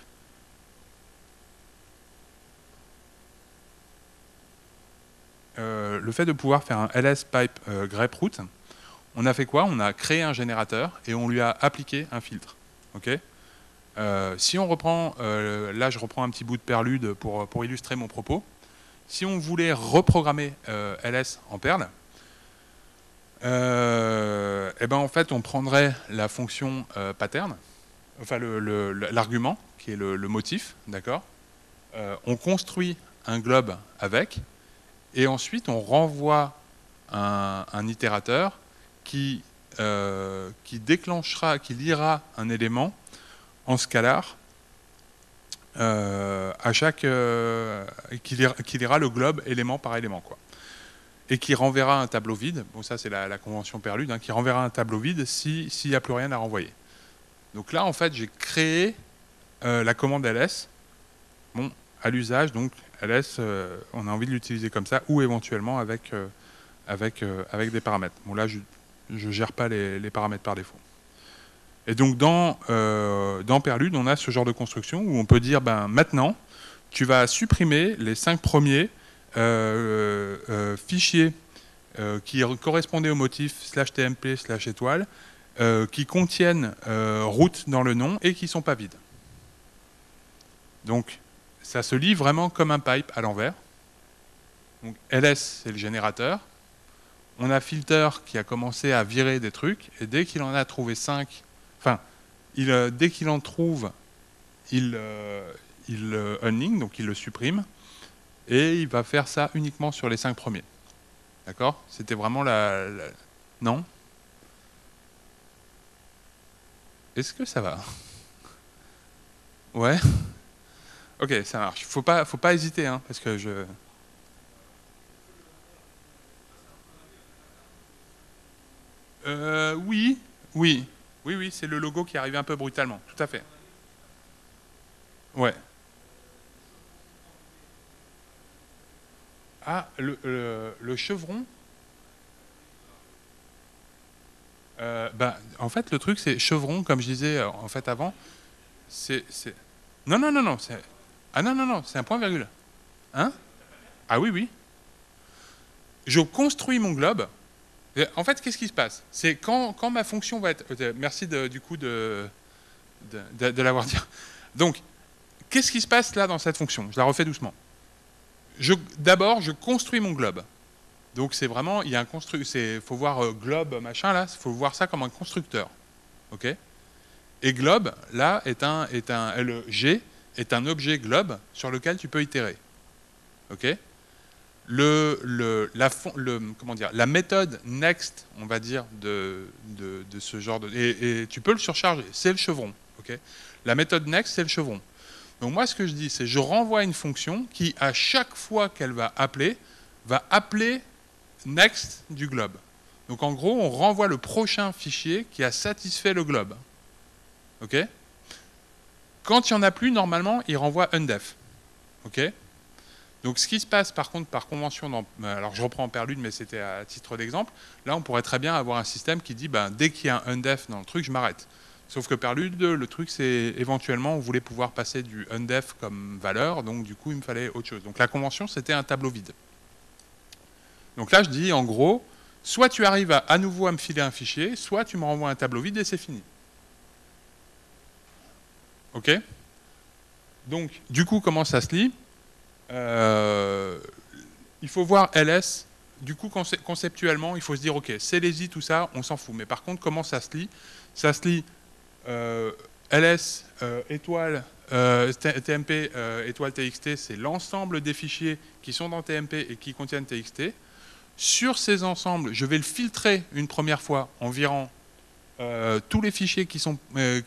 [SPEAKER 1] le fait de pouvoir faire un ls pipe greproot, on a fait quoi? On a créé un générateur et on lui a appliqué un filtre. Okay, si on reprend, là je reprends un petit bout de Perlude pour illustrer mon propos. Si on voulait reprogrammer ls en Perl, et ben en fait on prendrait la fonction pattern, enfin l'argument qui est le motif, d'accord. On construit un globe avec. Et ensuite, on renvoie un itérateur qui déclenchera, qui lira un élément en scalar à chaque, qui lira le globe élément par élément, quoi. Et qui renverra un tableau vide. Bon, ça c'est la convention Perlude, hein, qui renverra un tableau vide s'il n'y a plus rien à renvoyer. Donc là, en fait, j'ai créé la commande ls. Bon, à l'usage, donc ls, on a envie de l'utiliser comme ça, ou éventuellement avec des paramètres. Bon là, je ne gère pas les paramètres par défaut. Et donc dans Perlude, on a ce genre de construction où on peut dire, ben maintenant, tu vas supprimer les 5 premiers fichiers qui correspondaient au motif /tmp/étoile, qui contiennent route dans le nom et qui ne sont pas vides. Donc, ça se lit vraiment comme un pipe à l'envers. Donc ls, c'est le générateur. On a filter qui a commencé à virer des trucs, et dès qu'il en a trouvé 5, enfin, dès qu'il en trouve, il unlink, donc il le supprime, et il va faire ça uniquement sur les 5 premiers. D'accord? C'était vraiment Non? Est-ce que ça va? Ouais? Ok, ça marche. Faut pas hésiter, hein, parce que je... Oui, c'est le logo qui est arrivé un peu brutalement, tout à fait. Ouais. Ah, le chevron. Ben, en fait, le truc, c'est chevron, comme je disais en fait avant. Non, non, non, non. Ah non, non, non, c'est un point virgule. Hein? Ah oui, oui. Je construis mon globe. Et en fait, qu'est-ce qui se passe? C'est quand ma fonction va être... merci du coup de l'avoir dit. Donc, qu'est-ce qui se passe là dans cette fonction? Je la refais doucement. D'abord, je construis mon globe. Donc c'est vraiment, il y a un constructeur, faut voir globe machin là, il faut voir ça comme un constructeur, ok? Et globe là le G est un objet globe sur lequel tu peux itérer, ok? Comment dire, la méthode next, on va dire de ce genre de, et tu peux le surcharger, c'est le chevron, ok? La méthode next c'est le chevron. Donc moi ce que je dis c'est je renvoie une fonction qui à chaque fois qu'elle va appeler next du globe. Donc en gros, on renvoie le prochain fichier qui a satisfait le globe. Ok? Quand il n'y en a plus, normalement, il renvoie undef. Ok? Donc ce qui se passe par contre par convention, alors je reprends en Perlude, mais c'était à titre d'exemple, là on pourrait très bien avoir un système qui dit ben, dès qu'il y a un undef dans le truc, je m'arrête. Sauf que Perlude, le truc c'est éventuellement on voulait pouvoir passer du undef comme valeur, donc du coup il me fallait autre chose. Donc la convention c'était un tableau vide. Donc là, je dis, en gros, soit tu arrives à nouveau à me filer un fichier, soit tu me renvoies un tableau vide et c'est fini. OK? Donc, du coup, comment ça se lit? Il faut voir ls. Du coup, conceptuellement, il faut se dire, OK, c'est lazy, tout ça, on s'en fout. Mais par contre, comment ça se lit? Ça se lit ls étoile tmp étoile txt, c'est l'ensemble des fichiers qui sont dans tmp et qui contiennent txt. Sur ces ensembles, je vais le filtrer une première fois en virant tous les fichiers qui sont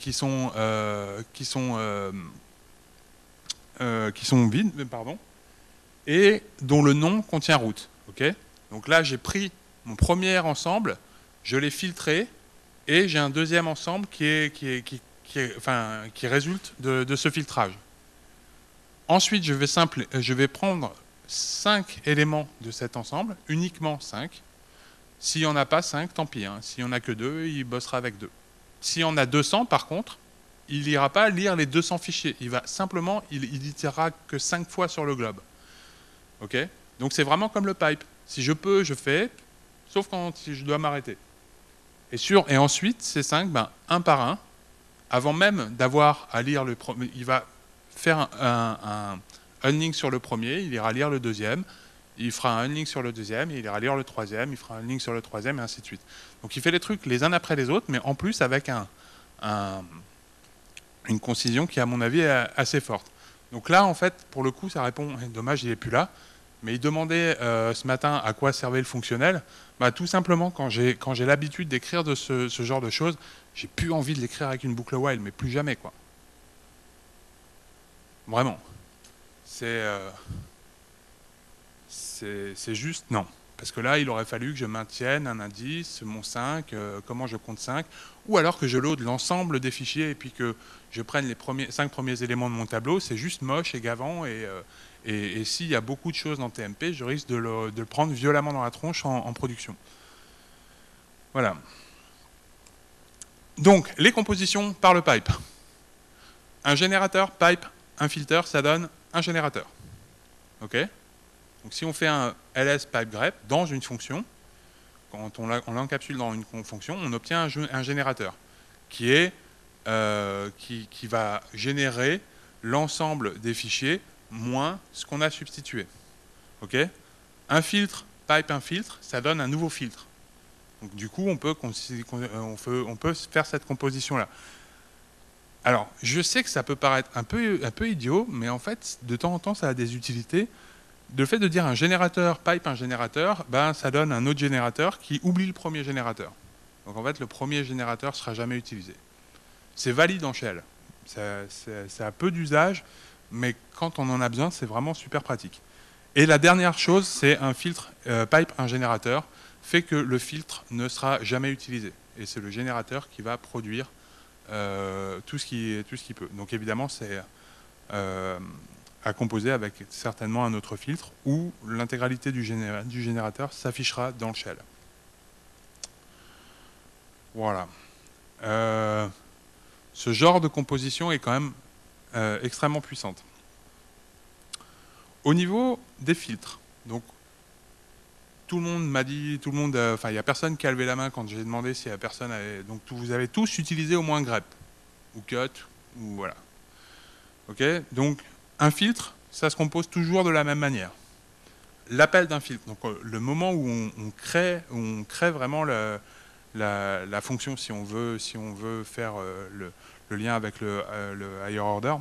[SPEAKER 1] vides, pardon, et dont le nom contient root. Okay, donc là, j'ai pris mon premier ensemble, je l'ai filtré, et j'ai un deuxième ensemble qui résulte de ce filtrage. Ensuite, je vais prendre 5 éléments de cet ensemble, uniquement 5. S'il n'y en a pas 5, tant pis. Hein. S'il n'y en a que 2, il bossera avec 2. S'il y en a 200, par contre, il n'ira pas lire les 200 fichiers. Il va simplement, il itérera que 5 fois sur le globe. Ok? Donc c'est vraiment comme le pipe. Si je peux, je fais, sauf quand je dois m'arrêter. Et ensuite, ces 5, ben, un par un, avant même d'avoir à lire le premier, il va faire un unlink sur le premier, il ira lire le deuxième, il fera un unlink sur le deuxième, il ira lire le troisième, il fera un unlink sur le troisième, et ainsi de suite. Donc il fait les trucs les uns après les autres, mais en plus avec une concision qui, à mon avis, est assez forte. Donc là, en fait, pour le coup, ça répond, dommage, il n'est plus là, mais il demandait ce matin à quoi servait le fonctionnel. Bah, tout simplement, quand j'ai l'habitude d'écrire de ce genre de choses, j'ai plus envie de l'écrire avec une boucle while, mais plus jamais, quoi. Vraiment. C'est juste non. Parce que là, il aurait fallu que je maintienne un indice, mon 5, comment je compte 5, ou alors que je load l'ensemble des fichiers et puis que je prenne les 5 premiers éléments de mon tableau. C'est juste moche et gavant. Et s'il y a beaucoup de choses dans TMP, je risque de le prendre violemment dans la tronche en production. Voilà. Donc, les compositions par le pipe. Un générateur, pipe, un filter, ça donne un générateur. OK? Donc si on fait un ls pipe grep dans une fonction, quand on l'encapsule dans une fonction, on obtient un générateur qui va générer l'ensemble des fichiers moins ce qu'on a substitué. OK? Un filtre, pipe un filtre, ça donne un nouveau filtre. Donc du coup, on peut faire cette composition-là. Alors, je sais que ça peut paraître un peu idiot, mais en fait, de temps en temps, ça a des utilités. Le fait de dire un générateur, pipe un générateur, ben, ça donne un autre générateur qui oublie le premier générateur. Donc en fait, le premier générateur ne sera jamais utilisé. C'est valide en shell. Ça a peu d'usage, mais quand on en a besoin, c'est vraiment super pratique. Et la dernière chose, c'est un filtre, pipe un générateur, fait que le filtre ne sera jamais utilisé. Et c'est le générateur qui va produire tout ce qu'il peut. Donc évidemment, à composer avec certainement un autre filtre, où l'intégralité du générateur s'affichera dans le shell. Voilà. Ce genre de composition est quand même extrêmement puissante. Au niveau des filtres, donc tout le monde m'a dit, enfin il n'y a personne qui a levé la main quand j'ai demandé si la personne avait, donc vous avez tous utilisé au moins grep ou cut ou voilà. Ok, donc un filtre, ça se compose toujours de la même manière. L'appel d'un filtre, donc le moment où on crée vraiment la fonction, si on veut faire le lien avec le higher order.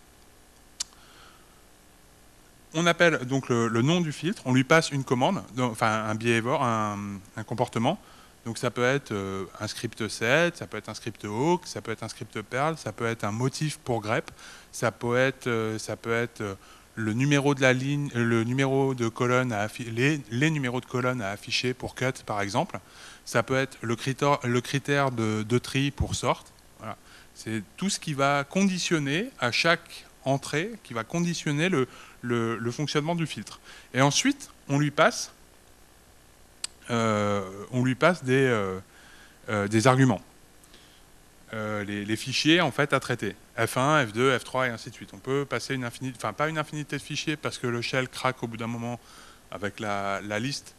[SPEAKER 1] On appelle donc le nom du filtre, on lui passe une commande, enfin un behavior, un comportement. Donc ça peut être un script set, ça peut être un script awk, ça peut être un script perl, ça peut être un motif pour grep, ça peut être le numéro de la ligne, le numéro de colonne les numéros de colonne à afficher pour cut par exemple. Ça peut être le critère de tri pour sort. Voilà. C'est tout ce qui va conditionner à chaque entrée, qui va conditionner le fonctionnement du filtre. Et ensuite, on lui passe des arguments. Les fichiers en fait à traiter. F1, F2, F3 et ainsi de suite. On peut passer une infinité, enfin pas une infinité de fichiers parce que le shell craque au bout d'un moment avec la liste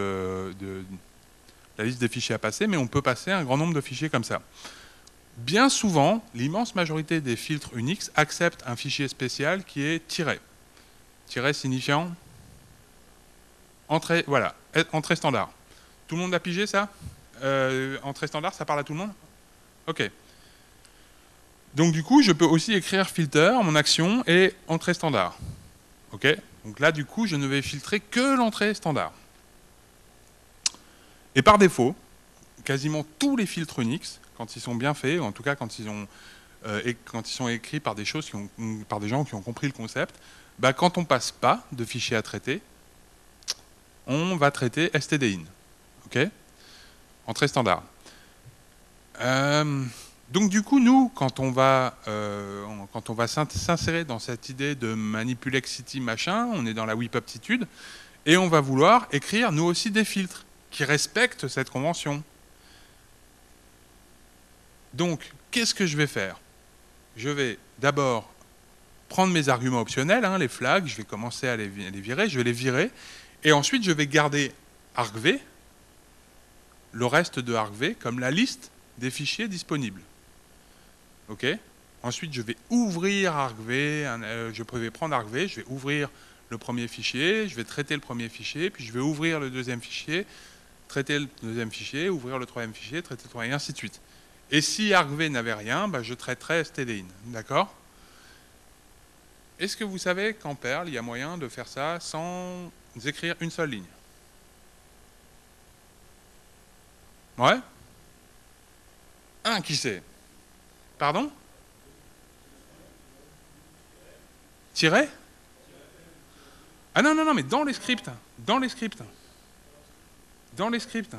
[SPEAKER 1] des fichiers à passer, mais on peut passer un grand nombre de fichiers comme ça. Bien souvent, l'immense majorité des filtres Unix acceptent un fichier spécial qui est tiré. Tiré signifiant entrée, voilà, entrée standard. Tout le monde a pigé ça? Entrée standard, ça parle à tout le monde? Ok. Donc du coup, je peux aussi écrire filter, mon action, et entrée standard. Ok. Donc là, du coup, je ne vais filtrer que l'entrée standard. Et par défaut, quasiment tous les filtres Unix, quand ils sont bien faits, ou en tout cas quand ils sont écrits par des gens qui ont compris le concept, bah, quand on ne passe pas de fichier à traiter, on va traiter stdin. Ok, entrée standard. Donc du coup, nous, quand on va s'insérer dans cette idée de manipulexity machin, on est dans la WIP-aptitude, et on va vouloir écrire nous aussi des filtres qui respectent cette convention. Donc, qu'est-ce que je vais faire? Je vais d'abord prendre mes arguments optionnels, hein, les flags, je vais commencer à les virer, je vais les virer, et ensuite je vais garder argv, le reste de argv, comme la liste des fichiers disponibles. Ok. Ensuite, je vais ouvrir argv, je vais prendre argv, je vais ouvrir le premier fichier, je vais traiter le premier fichier, puis je vais ouvrir le deuxième fichier, traiter le deuxième fichier, ouvrir le troisième fichier, traiter le troisième, et ainsi de suite. Et si argv n'avait rien, bah, je traiterais stdin. D'accord? Est-ce que vous savez qu'en Perl, il y a moyen de faire ça sans écrire une seule ligne? Ouais? Qui sait? Pardon? Tiret? Ah non, non, non, mais dans les scripts. Dans les scripts. Dans les scripts.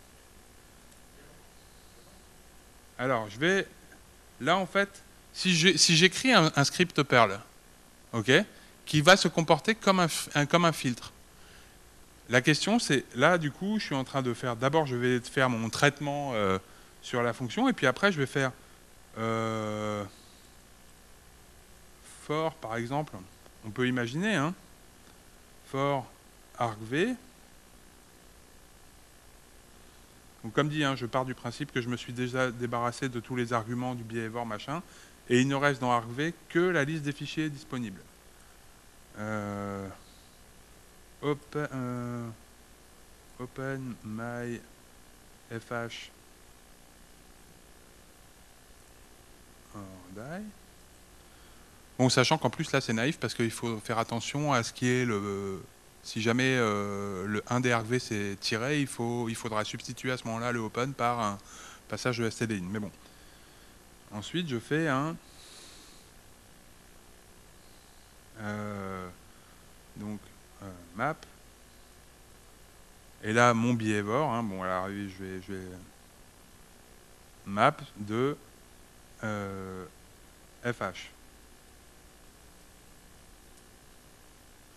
[SPEAKER 1] Alors, je vais... Là, en fait, si j'écris un script Perl, ok, qui va se comporter comme un filtre. La question, c'est, là, du coup, je suis en train de faire... D'abord, je vais faire mon traitement sur la fonction, et puis après, je vais faire... for, par exemple, on peut imaginer, hein, for argv. Donc, comme dit, hein, je pars du principe que je me suis déjà débarrassé de tous les arguments du behavior machin, et il ne reste dans argv que la liste des fichiers disponibles. Open my fh die. Bon, sachant qu'en plus là c'est naïf parce qu'il faut faire attention à ce qui est le... Si jamais le 1 des argv c'est tiré, il faudra substituer à ce moment-là le open par un passage de stdin. Mais bon. Ensuite je fais un... map. Et là mon behavior, hein, bon à l'arrivée je vais map de fh.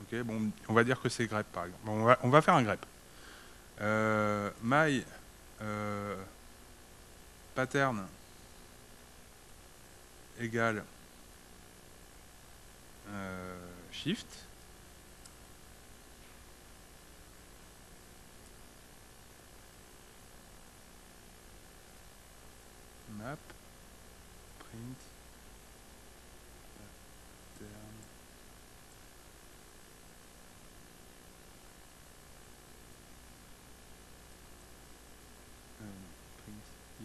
[SPEAKER 1] Ok, bon, on va dire que c'est grep par exemple. Bon, on va faire un grep. My pattern égale shift. Map print pattern print if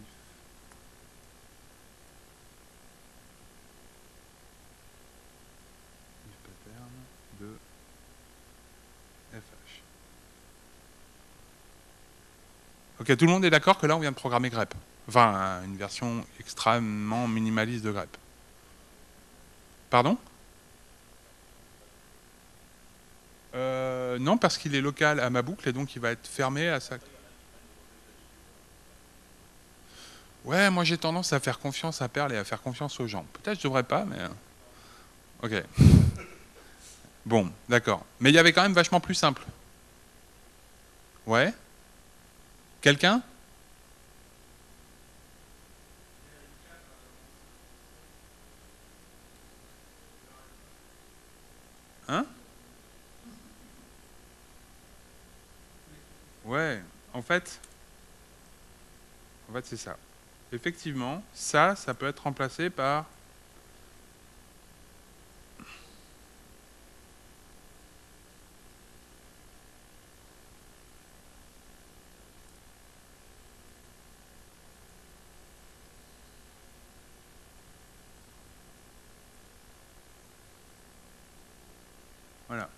[SPEAKER 1] pattern de fh. Ok, tout le monde est d'accord que là on vient de programmer grep. Enfin, une version extrêmement minimaliste de grep. Pardon? Non, parce qu'il est local à ma boucle et donc il va être fermé à sa... Ouais, moi j'ai tendance à faire confiance à Perl et à faire confiance aux gens. Peut-être je devrais pas, mais... Ok. Bon, d'accord. Mais il y avait quand même vachement plus simple. Ouais? Quelqu'un? Hein? Ouais, en fait c'est ça. Effectivement, ça peut être remplacé par... Voilà.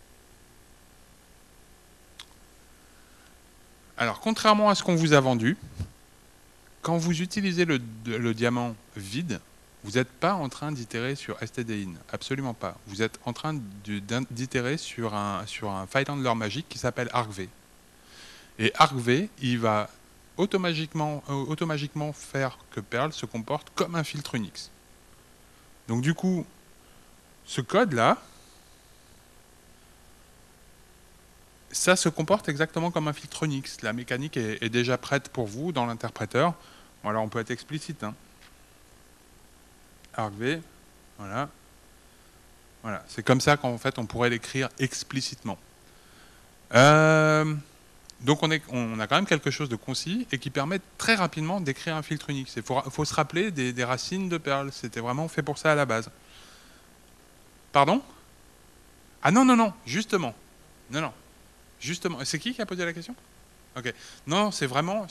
[SPEAKER 1] Alors, contrairement à ce qu'on vous a vendu, quand vous utilisez le diamant vide, vous n'êtes pas en train d'itérer sur stdin. Absolument pas. Vous êtes en train d'itérer sur un file handler magique qui s'appelle argv. Et argv, il va automatiquement faire que Perl se comporte comme un filtre Unix. Donc du coup, ce code-là, ça se comporte exactement comme un filtre Unix. La mécanique est déjà prête pour vous dans l'interpréteur. Bon, alors on peut être explicite. Hein. argv, voilà. Voilà. C'est comme ça qu'en fait on pourrait l'écrire explicitement. Donc on a quand même quelque chose de concis et qui permet très rapidement d'écrire un filtre Unix. Il faut se rappeler des racines de Perl. C'était vraiment fait pour ça à la base. Pardon? Ah non, non, non, justement. Non, non. Justement. C'est qui a posé la question? Ok. Non, c'est vraiment...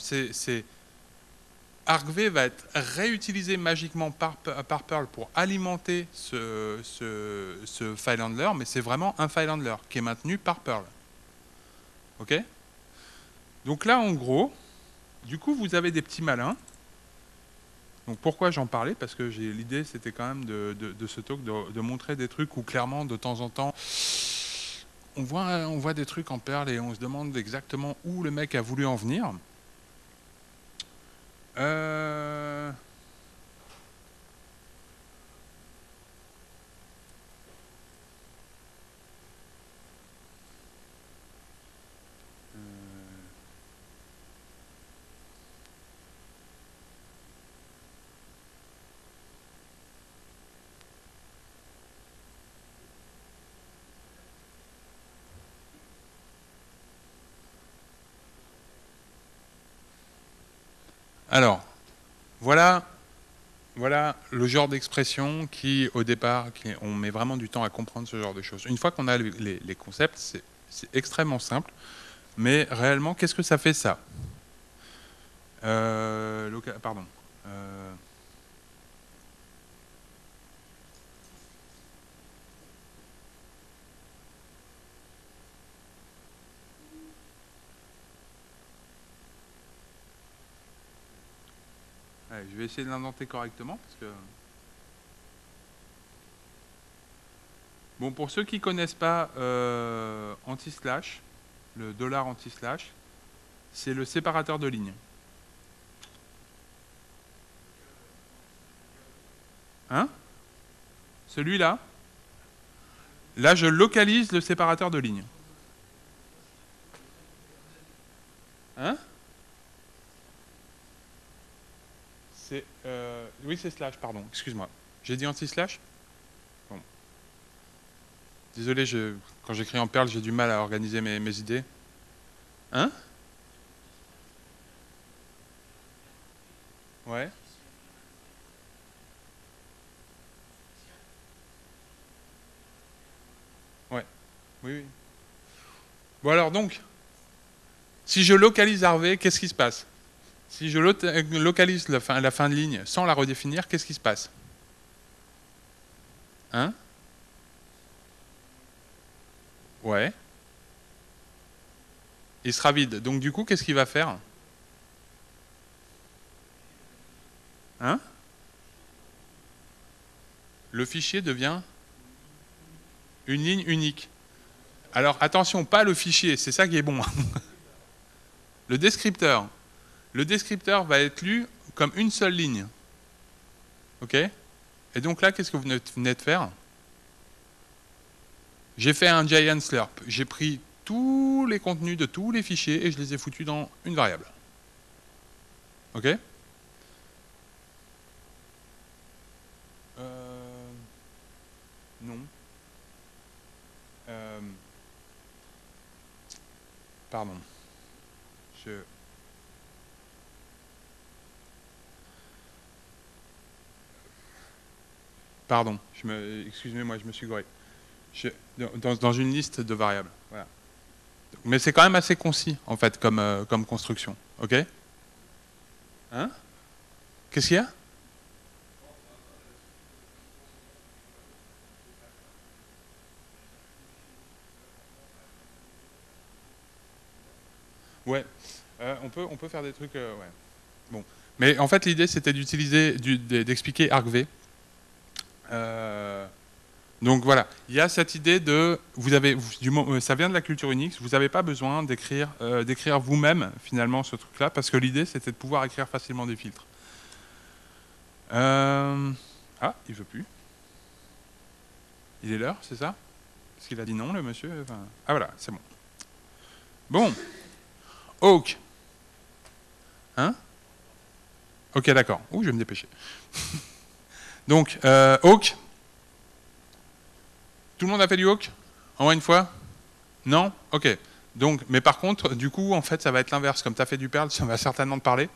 [SPEAKER 1] argv va être réutilisé magiquement par Perl pour alimenter ce file handler, mais c'est vraiment un file handler qui est maintenu par Perl. Ok? Donc là, en gros, du coup, vous avez des petits malins. Donc pourquoi j'en parlais? Parce que l'idée, c'était quand même de ce talk, de montrer des trucs où clairement, de temps en temps, on voit des trucs en Perl et on se demande exactement où le mec a voulu en venir. Euh... Alors, voilà le genre d'expression qui, au départ, on met vraiment du temps à comprendre ce genre de choses. Une fois qu'on a les concepts, c'est extrêmement simple. Mais réellement, qu'est-ce que ça fait ça? Pardon. Allez, je vais essayer de l'indenter correctement parce que... Bon, pour ceux qui ne connaissent pas anti-slash, le dollar anti-slash, c'est le séparateur de lignes. Hein? Celui-là? Là, je localise le séparateur de lignes. Hein? Oui, c'est slash, pardon, excuse-moi. J'ai dit anti-slash? Bon. Désolé, quand j'écris en Perl, j'ai du mal à organiser mes idées. Hein? Ouais. Ouais. Oui, oui. Bon alors donc, si je localise Harvey, qu'est-ce qui se passe? Si je localise la fin de ligne sans la redéfinir, qu'est-ce qui se passe? Hein? Ouais. Il sera vide. Donc du coup, qu'est-ce qu'il va faire? Hein? Le fichier devient une ligne unique. Alors attention, pas le fichier, c'est ça qui est bon. Le descripteur. Le descripteur va être lu comme une seule ligne. OK? Et donc là, qu'est-ce que vous venez de faire? J'ai fait un giant slurp. J'ai pris tous les contenus de tous les fichiers et je les ai foutus dans une variable. OK? Non. Pardon. Pardon. Excusez-moi, je me suis gouré. Dans une liste de variables. Voilà. Mais c'est quand même assez concis, en fait, comme construction. OK? Hein? Qu'est-ce qu'il y a? Ouais. On peut faire des trucs... ouais. Bon. Mais en fait, l'idée, c'était d'expliquer argv. Donc voilà, il y a cette idée de, ça vient de la culture Unix, vous n'avez pas besoin d'écrire vous-même finalement ce truc-là, parce que l'idée c'était de pouvoir écrire facilement des filtres. Ah, il veut plus. Il est l'heure, c'est ça? Parce qu'il a dit non, le monsieur. Enfin... Ah voilà, c'est bon. Bon. Awk. Hein? Ok, d'accord. Ouh, je vais me dépêcher. Donc, Awk. Tout le monde a fait du Awk? En moins une fois? Non? Ok. Donc, mais par contre, du coup, en fait, ça va être l'inverse. Comme tu as fait du Perl, ça va certainement te parler.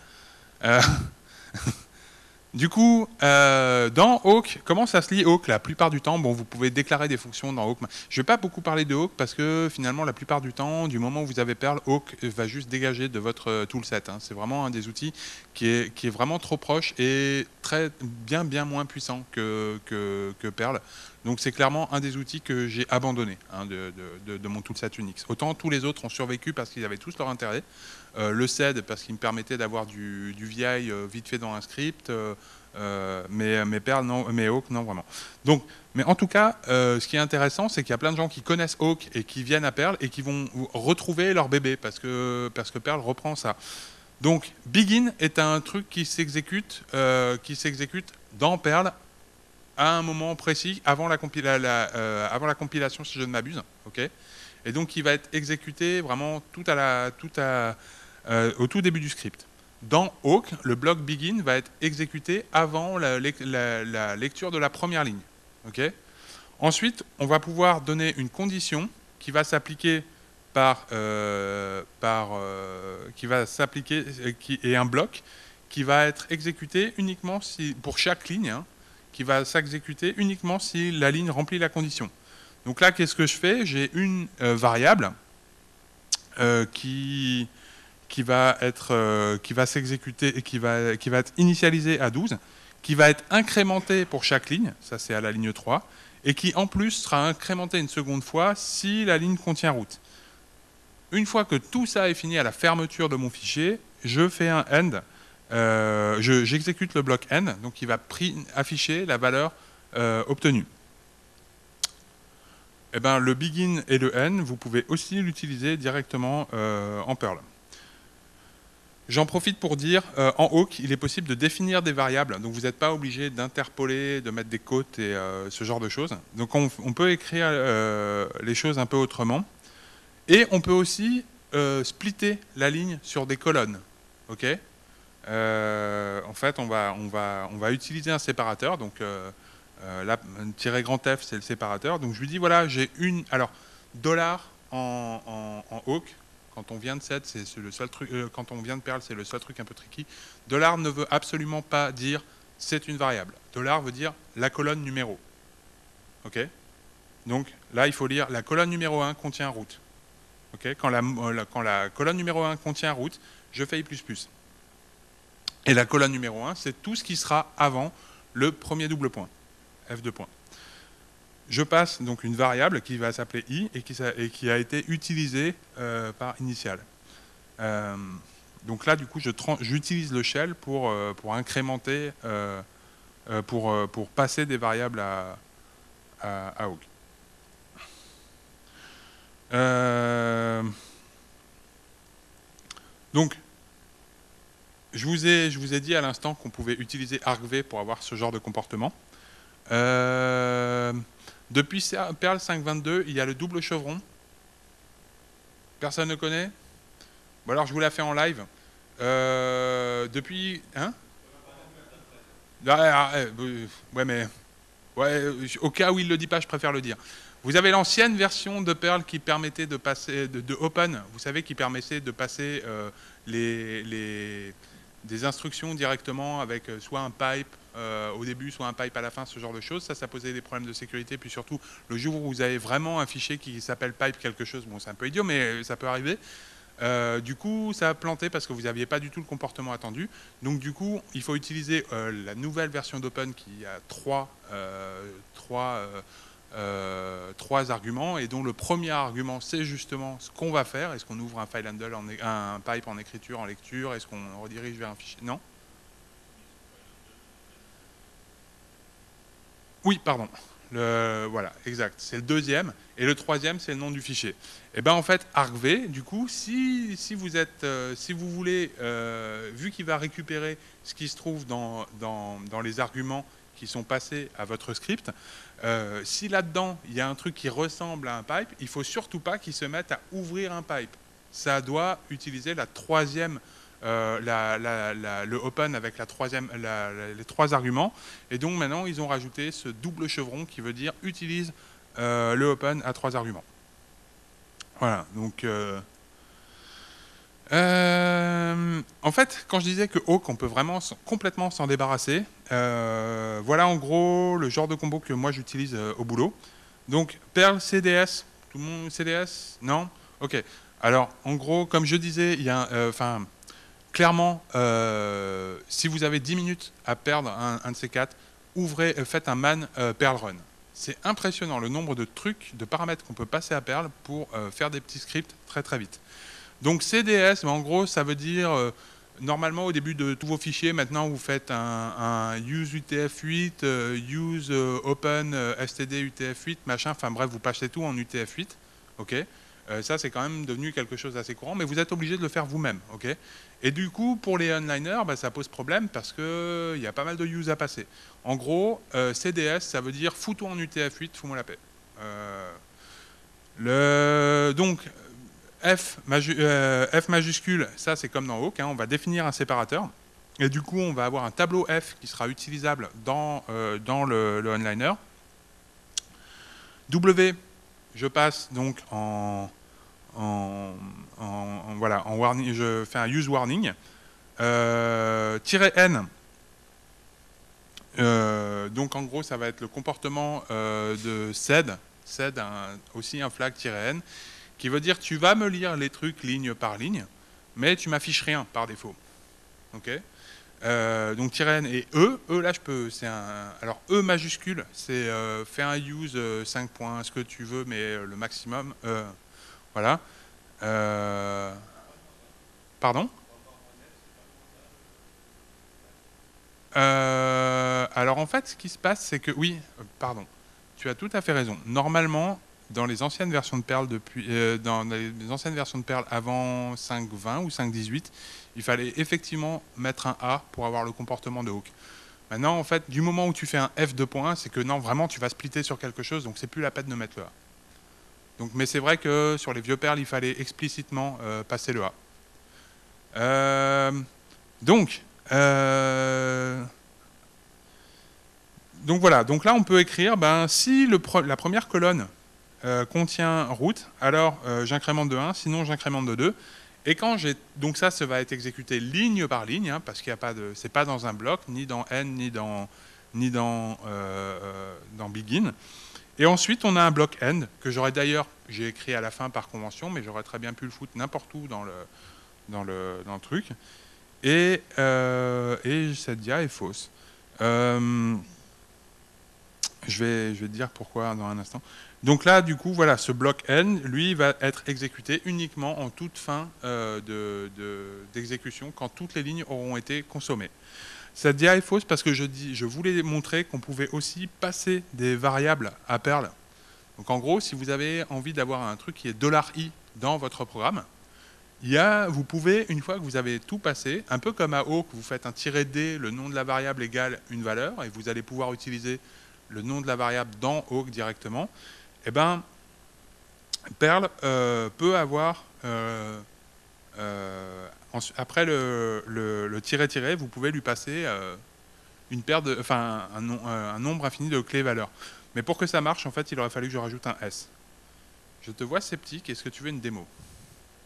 [SPEAKER 1] Du coup, dans Awk, comment ça se lit Awk la plupart du temps? Bon, vous pouvez déclarer des fonctions dans Awk. Je ne vais pas beaucoup parler de Awk parce que finalement, la plupart du temps, du moment où vous avez Perl, Awk va juste dégager de votre toolset. Hein. C'est vraiment un des outils qui est vraiment trop proche et bien moins puissant que Perl. Donc c'est clairement un des outils que j'ai abandonné hein, de mon toolset Unix. Autant tous les autres ont survécu parce qu'ils avaient tous leur intérêt. Le SED parce qu'il me permettait d'avoir du VI vite fait dans un script, mais Perl non, mais Awk non vraiment. Donc, mais en tout cas, ce qui est intéressant, c'est qu'il y a plein de gens qui connaissent Awk et qui viennent à Perl et qui vont retrouver leur bébé parce que Perl reprend ça. Donc, Begin est un truc qui s'exécute dans Perl à un moment précis, avant la compilation, si je ne m'abuse, ok. Et donc, il va être exécuté vraiment au tout début du script. Dans Awk, le bloc begin va être exécuté avant la lecture de la première ligne. Okay. Ensuite, on va pouvoir donner une condition qui va s'appliquer et un bloc qui va être exécuté uniquement pour chaque ligne, hein, qui va s'exécuter uniquement si la ligne remplit la condition. Donc là, qu'est-ce que je fais? J'ai une variable qui va s'exécuter et qui va être initialisée à 12, qui va être incrémentée pour chaque ligne, ça c'est à la ligne 3, et qui en plus sera incrémentée une seconde fois si la ligne contient route. Une fois que tout ça est fini à la fermeture de mon fichier, je fais un end, j'exécute le bloc end, donc qui va afficher la valeur obtenue. Eh ben, le begin et le end, vous pouvez aussi l'utiliser directement en Perl. J'en profite pour dire, en Awk, il est possible de définir des variables, donc vous n'êtes pas obligé d'interpoler, de mettre des côtes et ce genre de choses. Donc on peut écrire les choses un peu autrement. Et on peut aussi splitter la ligne sur des colonnes. Ok. En fait, on va utiliser un séparateur. Donc là, tiret grand F, c'est le séparateur. Donc je lui dis, voilà, j'ai une... Alors, dollar en Awk, quand on vient de set, c'est le seul truc, quand on vient de Perl, c'est le seul truc un peu tricky. Dollar ne veut absolument pas dire c'est une variable. Dollar veut dire la colonne numéro. Ok. Donc là, il faut lire la colonne numéro 1 contient route. Okay, quand la colonne numéro 1 contient route, je fais I++. Et la colonne numéro 1, c'est tout ce qui sera avant le premier double point, F2 point. Je passe donc une variable qui va s'appeler I et qui a été utilisée par initial. Donc là, du coup, j'utilise le shell pour incrémenter, pour passer des variables à Awk. Donc, je vous ai dit à l'instant qu'on pouvait utiliser argv pour avoir ce genre de comportement. Depuis Perl 5.22, il y a le double chevron. Personne ne connaît? Bon, alors je vous la fais en live. Depuis... Hein? Ouais, mais... Ouais, au cas où il ne le dit pas, je préfère le dire. Vous avez l'ancienne version de Perl qui permettait de passer... de Open, vous savez, qui permettait de passer des instructions directement avec soit un pipe au début, soit un pipe à la fin, ce genre de choses. Ça posait des problèmes de sécurité. Puis surtout, le jour où vous avez vraiment un fichier qui s'appelle pipe quelque chose, bon, c'est un peu idiot, mais ça peut arriver. Du coup, ça a planté parce que vous n'aviez pas du tout le comportement attendu. Donc du coup, il faut utiliser la nouvelle version d'Open qui a trois arguments, et dont le premier argument, c'est justement ce qu'on va faire. Est-ce qu'on ouvre un file handle, un pipe en écriture, en lecture? Est-ce qu'on redirige vers un fichier? Non. Oui, pardon. Voilà, exact. C'est le deuxième. Et le troisième, c'est le nom du fichier. Et bien, en fait, argv, du coup, si vous voulez, vu qu'il va récupérer ce qui se trouve dans les arguments qui sont passés à votre script, si là-dedans, il y a un truc qui ressemble à un pipe, il ne faut surtout pas qu'il se mette à ouvrir un pipe. Ça doit utiliser la troisième, le open avec les trois arguments. Et donc maintenant, ils ont rajouté ce double chevron qui veut dire utilise le open à trois arguments. Voilà, donc... en fait, quand je disais que Awk, on peut vraiment complètement s'en débarrasser, voilà en gros le genre de combo que moi j'utilise au boulot. Donc, Perl CDS, tout le monde CDS? Non? Ok. Alors, en gros, comme je disais, il y a, clairement, si vous avez 10 minutes à perdre un de ces quatre, faites un man Perl run. C'est impressionnant le nombre de trucs, de paramètres qu'on peut passer à Perl pour faire des petits scripts très très vite. Donc CDS, en gros, ça veut dire, normalement au début de tous vos fichiers, maintenant vous faites un use UTF-8, use open std UTF-8, machin, enfin bref, vous passez tout en UTF-8, ok. Ça c'est quand même devenu quelque chose d'assez courant, mais vous êtes obligé de le faire vous-même, ok. Et du coup, pour les onliners, ça pose problème parce qu'il y a pas mal de use à passer. En gros, CDS, ça veut dire fous-toi en UTF-8, fous-moi la paix. Donc, F majuscule, ça c'est comme dans Awk, on va définir un séparateur. Et du coup, on va avoir un tableau F qui sera utilisable dans le onliner. W, je passe donc voilà, en warning, je fais un use warning. -n, donc en gros, ça va être le comportement de sed, aussi un flag -n, qui veut dire tu vas me lire les trucs ligne par ligne, mais tu m'affiches rien par défaut. Ok. Donc -n et E là je peux, alors E majuscule, c'est fais un use 5 points, ce que tu veux, mais le maximum, voilà. Pardon. Alors en fait, ce qui se passe, c'est que, oui, pardon, tu as tout à fait raison. Normalement, dans les anciennes versions de Perl dans les anciennes versions de Perl avant 5.20 ou 5.18, il fallait effectivement mettre un A pour avoir le comportement de hook. Maintenant, en fait, du moment où tu fais un F de point, c'est que non, vraiment, tu vas splitter sur quelque chose, donc c'est plus la peine de mettre le A. Donc, mais c'est vrai que sur les vieux Perl, il fallait explicitement passer le A. Donc voilà, donc là on peut écrire, si la première colonne contient route, alors j'incrémente de 1, sinon j'incrémente de 2. Et quand donc ça va être exécuté ligne par ligne, hein, parce qu'il n'y a pas de, c'est pas dans un bloc, ni dans n, ni dans begin. Et ensuite on a un bloc end, que j'ai écrit à la fin par convention, mais j'aurais très bien pu le foutre n'importe où dans le truc. Et cette dia est fausse. Je vais te dire pourquoi dans un instant. Donc là, du coup, voilà, ce bloc N, lui, va être exécuté uniquement en toute fin d'exécution, quand toutes les lignes auront été consommées. Cette dia est fausse parce que je voulais montrer qu'on pouvait aussi passer des variables à Perl. Donc en gros, si vous avez envie d'avoir un truc qui est $i dans votre programme, vous pouvez, une fois que vous avez tout passé, un peu comme à Awk, vous faites un -d, le nom de la variable égale une valeur, et vous allez pouvoir utiliser le nom de la variable dans Awk directement. Eh bien, Perl peut avoir, après le tiret-tiret, vous pouvez lui passer une paire un nombre infini de clés-valeurs. Mais pour que ça marche, en fait, il aurait fallu que je rajoute un S. Je te vois sceptique, est-ce que tu veux une démo ? Non ?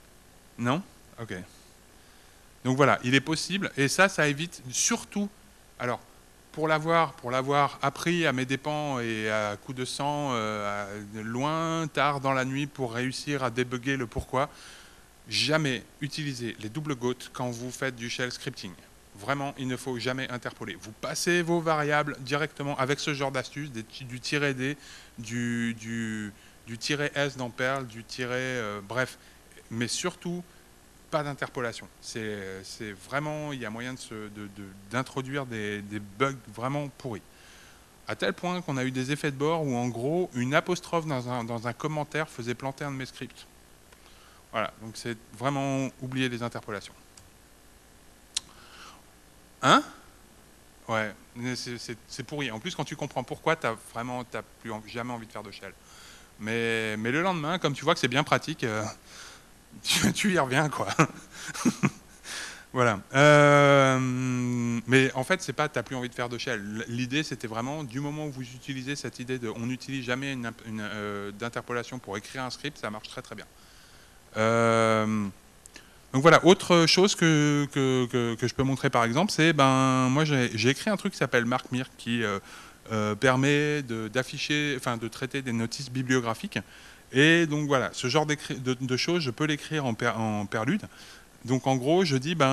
[SPEAKER 1] Ok. Donc voilà, il est possible, et ça évite surtout... Alors, pour l'avoir appris à mes dépens et à coups de sang, loin, tard dans la nuit, pour réussir à débugger le pourquoi, jamais utiliser les double goats quand vous faites du shell scripting. Vraiment, il ne faut jamais interpoler. Vous passez vos variables directement avec ce genre d'astuce, du -d, du -s dans Perl, du bref, mais surtout pas d'interpolation. C'est vraiment, il y a moyen d'introduire des bugs vraiment pourris. À tel point qu'on a eu des effets de bord où en gros une apostrophe dans un commentaire faisait planter un de mes scripts. Voilà, donc c'est vraiment oublier les interpolations. Hein? Ouais, c'est pourri. En plus, quand tu comprends pourquoi, t'as plus jamais envie de faire de shell. Mais le lendemain, comme tu vois que c'est bien pratique, tu y reviens, quoi. Voilà. Mais en fait, c'est pas t'as plus envie de faire de shell. L'idée, c'était vraiment, du moment où vous utilisez cette idée de on n'utilise jamais d'interpolation pour écrire un script, ça marche très très bien. Donc voilà, autre chose que je peux montrer par exemple, c'est moi j'ai écrit un truc qui s'appelle MarkMir qui permet d'afficher, de traiter des notices bibliographiques. Et donc voilà, ce genre de choses, je peux l'écrire en Perlude. Donc en gros, je dis,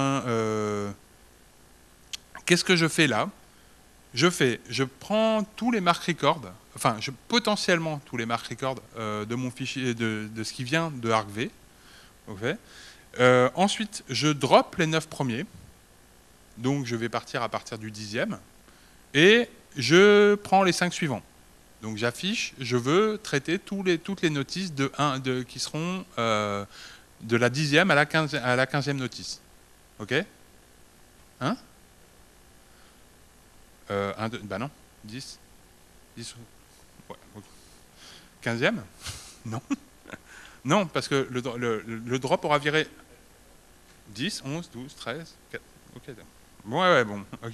[SPEAKER 1] qu'est-ce que je fais là? Je prends tous les mark records, potentiellement tous les mark records de mon fichier, de ce qui vient de argv. Okay. Ensuite, je drop les 9 premiers. Donc je vais partir à partir du 10e. Et je prends les 5 suivants. Donc j'affiche, je veux traiter toutes les notices qui seront de la 10e à la 15e notice. Ok? Hein? 1, 2, non. 10. Ouais, okay. 15e? Non. Non, parce que le drop aura viré 10, 11, 12, 13, 4. Ok. Ouais, bon, ok.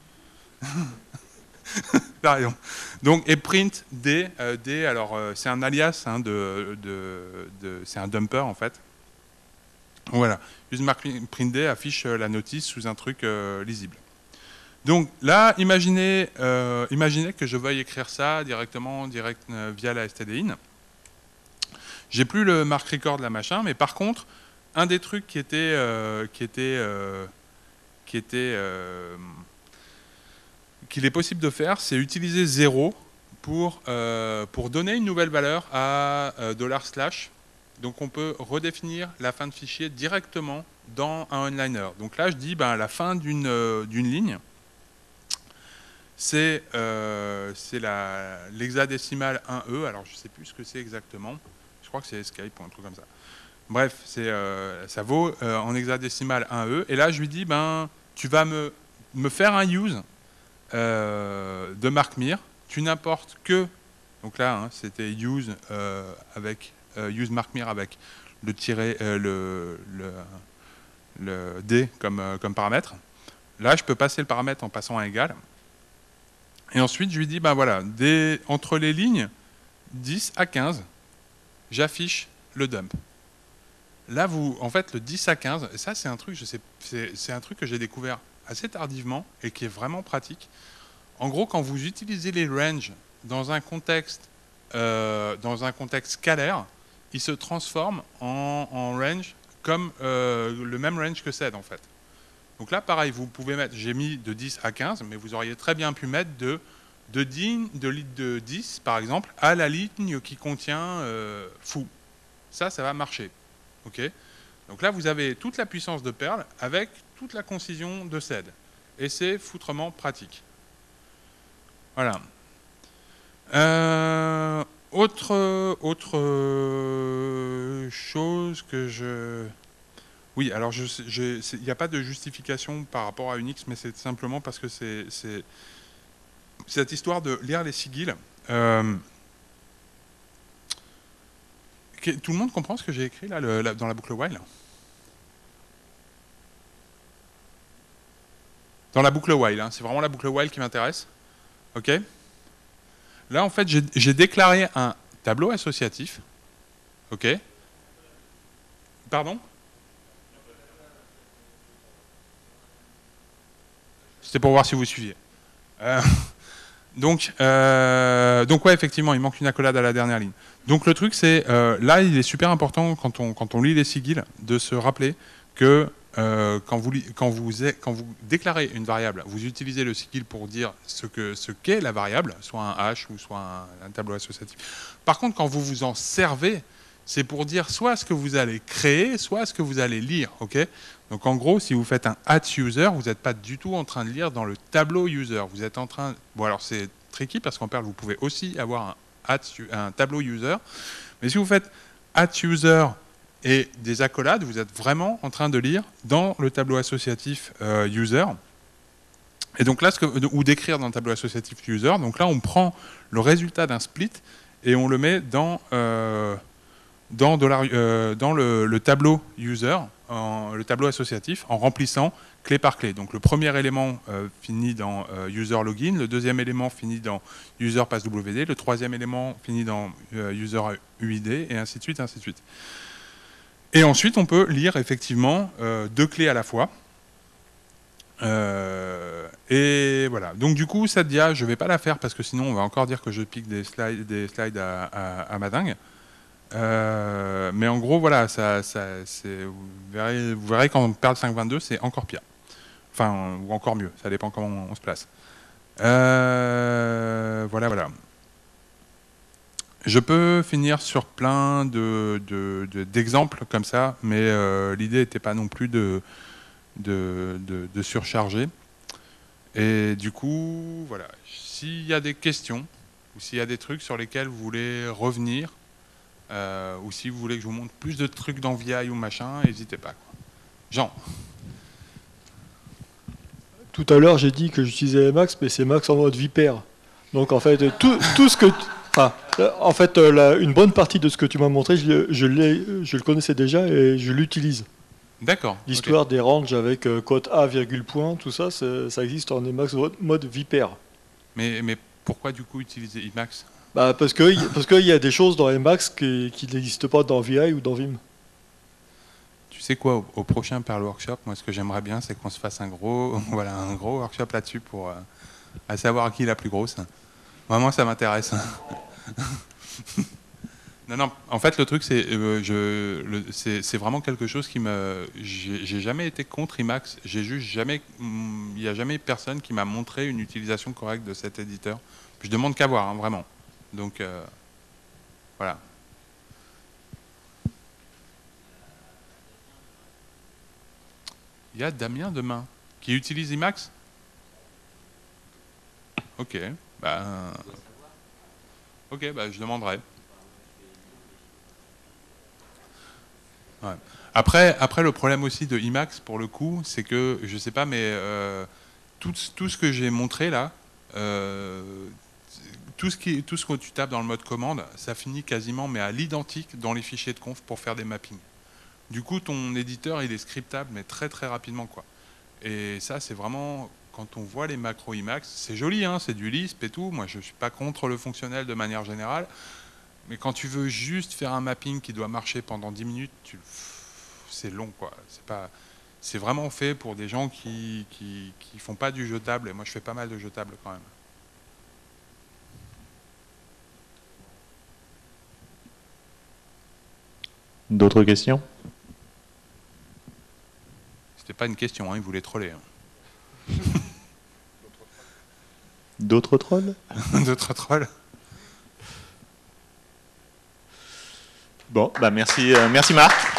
[SPEAKER 1] T'as raison. Donc, et print D, alors c'est un alias, hein, c'est un dumper en fait. Voilà. Juste print D affiche la notice sous un truc lisible. Donc là, imaginez que je veuille écrire ça directement via la stdin. J'ai plus le mark record la machin, mais par contre, un des trucs qu'il est possible de faire, c'est utiliser 0 pour donner une nouvelle valeur à $/. Donc on peut redéfinir la fin de fichier directement dans un onliner. Donc là, je dis à la fin d'une ligne, c'est l'hexadécimal 1E. Alors, je ne sais plus ce que c'est exactement. Je crois que c'est Escape ou un truc comme ça. Bref, ça vaut en hexadécimal 1E. Et là, je lui dis, ben, tu vas me faire un use de MarkMir. Tu n'importes que, donc là, hein, c'était use avec use MarkMir avec le tiret, le D comme paramètre. Là, je peux passer le paramètre en passant à égal. Et ensuite, je lui dis, ben voilà, entre les lignes 10 à 15, j'affiche le dump. Là, en fait, le 10 à 15, et ça, c'est un truc, c'est un truc que j'ai découvert assez tardivement et qui est vraiment pratique. En gros, quand vous utilisez les ranges dans un contexte scalaire, ils se transforment en range comme le même range que SED, en fait. Donc là, pareil, vous pouvez mettre, j'ai mis de 10 à 15, mais vous auriez très bien pu mettre de 10, par exemple, à la ligne qui contient foo. Ça va marcher. Okay, donc là, vous avez toute la puissance de Perl avec toute la concision de SED. Et c'est foutrement pratique. Voilà. Autre chose que je... Oui, alors il n'y a pas de justification par rapport à Unix, mais c'est simplement parce que c'est cette histoire de lire les sigils. Tout le monde comprend ce que j'ai écrit là, dans la boucle while? Dans la boucle while, hein, c'est vraiment la boucle while qui m'intéresse. OK. Là, en fait, j'ai déclaré un tableau associatif. OK. Pardon? C'était pour voir si vous suiviez. Donc ouais, effectivement, il manque une accolade à la dernière ligne. Donc le truc, c'est, là, il est super important, quand on lit les sigils, de se rappeler que quand vous déclarez une variable, vous utilisez le sigil pour dire ce qu'est la variable, soit un hash ou soit un tableau associatif. Par contre, quand vous vous en servez, c'est pour dire soit ce que vous allez créer, soit ce que vous allez lire. Okay, donc en gros, si vous faites un @user, vous n'êtes pas du tout en train de lire dans le tableau user. Vous êtes en train... Bon, alors c'est tricky parce qu'en Perl, vous pouvez aussi avoir un tableau user. Mais si vous faites @user et des accolades, vous êtes vraiment en train de lire dans le tableau associatif user. Et donc là, ou d'écrire dans le tableau associatif user. Donc là, on prend le résultat d'un split et on le met dans le tableau user, le tableau associatif, en remplissant clé par clé. Donc le premier élément finit dans user login, le deuxième élément finit dans user passwd, le troisième élément finit dans user uid, et ainsi de suite, ainsi de suite. Et ensuite, on peut lire effectivement deux clés à la fois. Et voilà. Donc du coup, cette dia, je ne vais pas la faire parce que sinon, on va encore dire que je pique des slides à ma dingue. Mais en gros, voilà, vous verrez quand Perl 5.22, c'est encore pire. Enfin, ou encore mieux, ça dépend comment on se place. Voilà. Je peux finir sur plein d'exemples comme ça, mais l'idée n'était pas non plus de surcharger. Et du coup, voilà, s'il y a des questions, ou s'il y a des trucs sur lesquels vous voulez revenir, ou si vous voulez que je vous montre plus de trucs dans VI ou machin, n'hésitez pas. Jean.
[SPEAKER 2] Tout à l'heure, j'ai dit que j'utilisais Emacs, mais c'est Emacs en mode vipère. Donc en fait, tout ce que... en fait, une bonne partie de ce que tu m'as montré, je le connaissais déjà et je l'utilise.
[SPEAKER 1] D'accord.
[SPEAKER 2] L'histoire des ranges avec code A, virgule point, tout ça, ça existe en Emacs mode vipère.
[SPEAKER 1] Mais pourquoi du coup utiliser Emacs?
[SPEAKER 2] Parce qu'il y a des choses dans Emacs qui n'existent pas dans VI ou dans Vim.
[SPEAKER 1] Tu sais quoi, au prochain Perl Workshop, moi ce que j'aimerais bien, c'est qu'on se fasse un gros workshop là-dessus pour à savoir qui est la plus grosse. Vraiment, ça m'intéresse. Non, en fait, le truc, c'est vraiment quelque chose qui me... J'ai jamais été contre Emacs. J'ai juste jamais... Il n'y a jamais personne qui m'a montré une utilisation correcte de cet éditeur. Je demande qu'à voir, hein, vraiment. Donc, voilà. Il y a Damien demain qui utilise Emacs. Ok. Bah, ok, bah, je demanderai. Ouais. Après, le problème aussi de Emacs, pour le coup, c'est que, je sais pas, mais tout ce que j'ai montré là, tout ce que tu tapes dans le mode commande, ça finit quasiment, mais à l'identique dans les fichiers de conf pour faire des mappings. Du coup, ton éditeur, il est scriptable, mais très très rapidement, quoi. Et ça, c'est vraiment, quand on voit les macros Emacs, c'est joli, hein, c'est du Lisp et tout. Moi, je suis pas contre le fonctionnel de manière générale. Mais quand tu veux juste faire un mapping qui doit marcher pendant 10 minutes, c'est long, quoi. C'est vraiment fait pour des gens qui font pas du jetable. Et moi, je fais pas mal de jetables quand même.
[SPEAKER 3] D'autres questions?
[SPEAKER 1] C'était pas une question, hein, ils voulaient troller. Hein.
[SPEAKER 3] D'autres trolls?
[SPEAKER 1] D'autres trolls.
[SPEAKER 3] Bon, bah merci, merci Marc.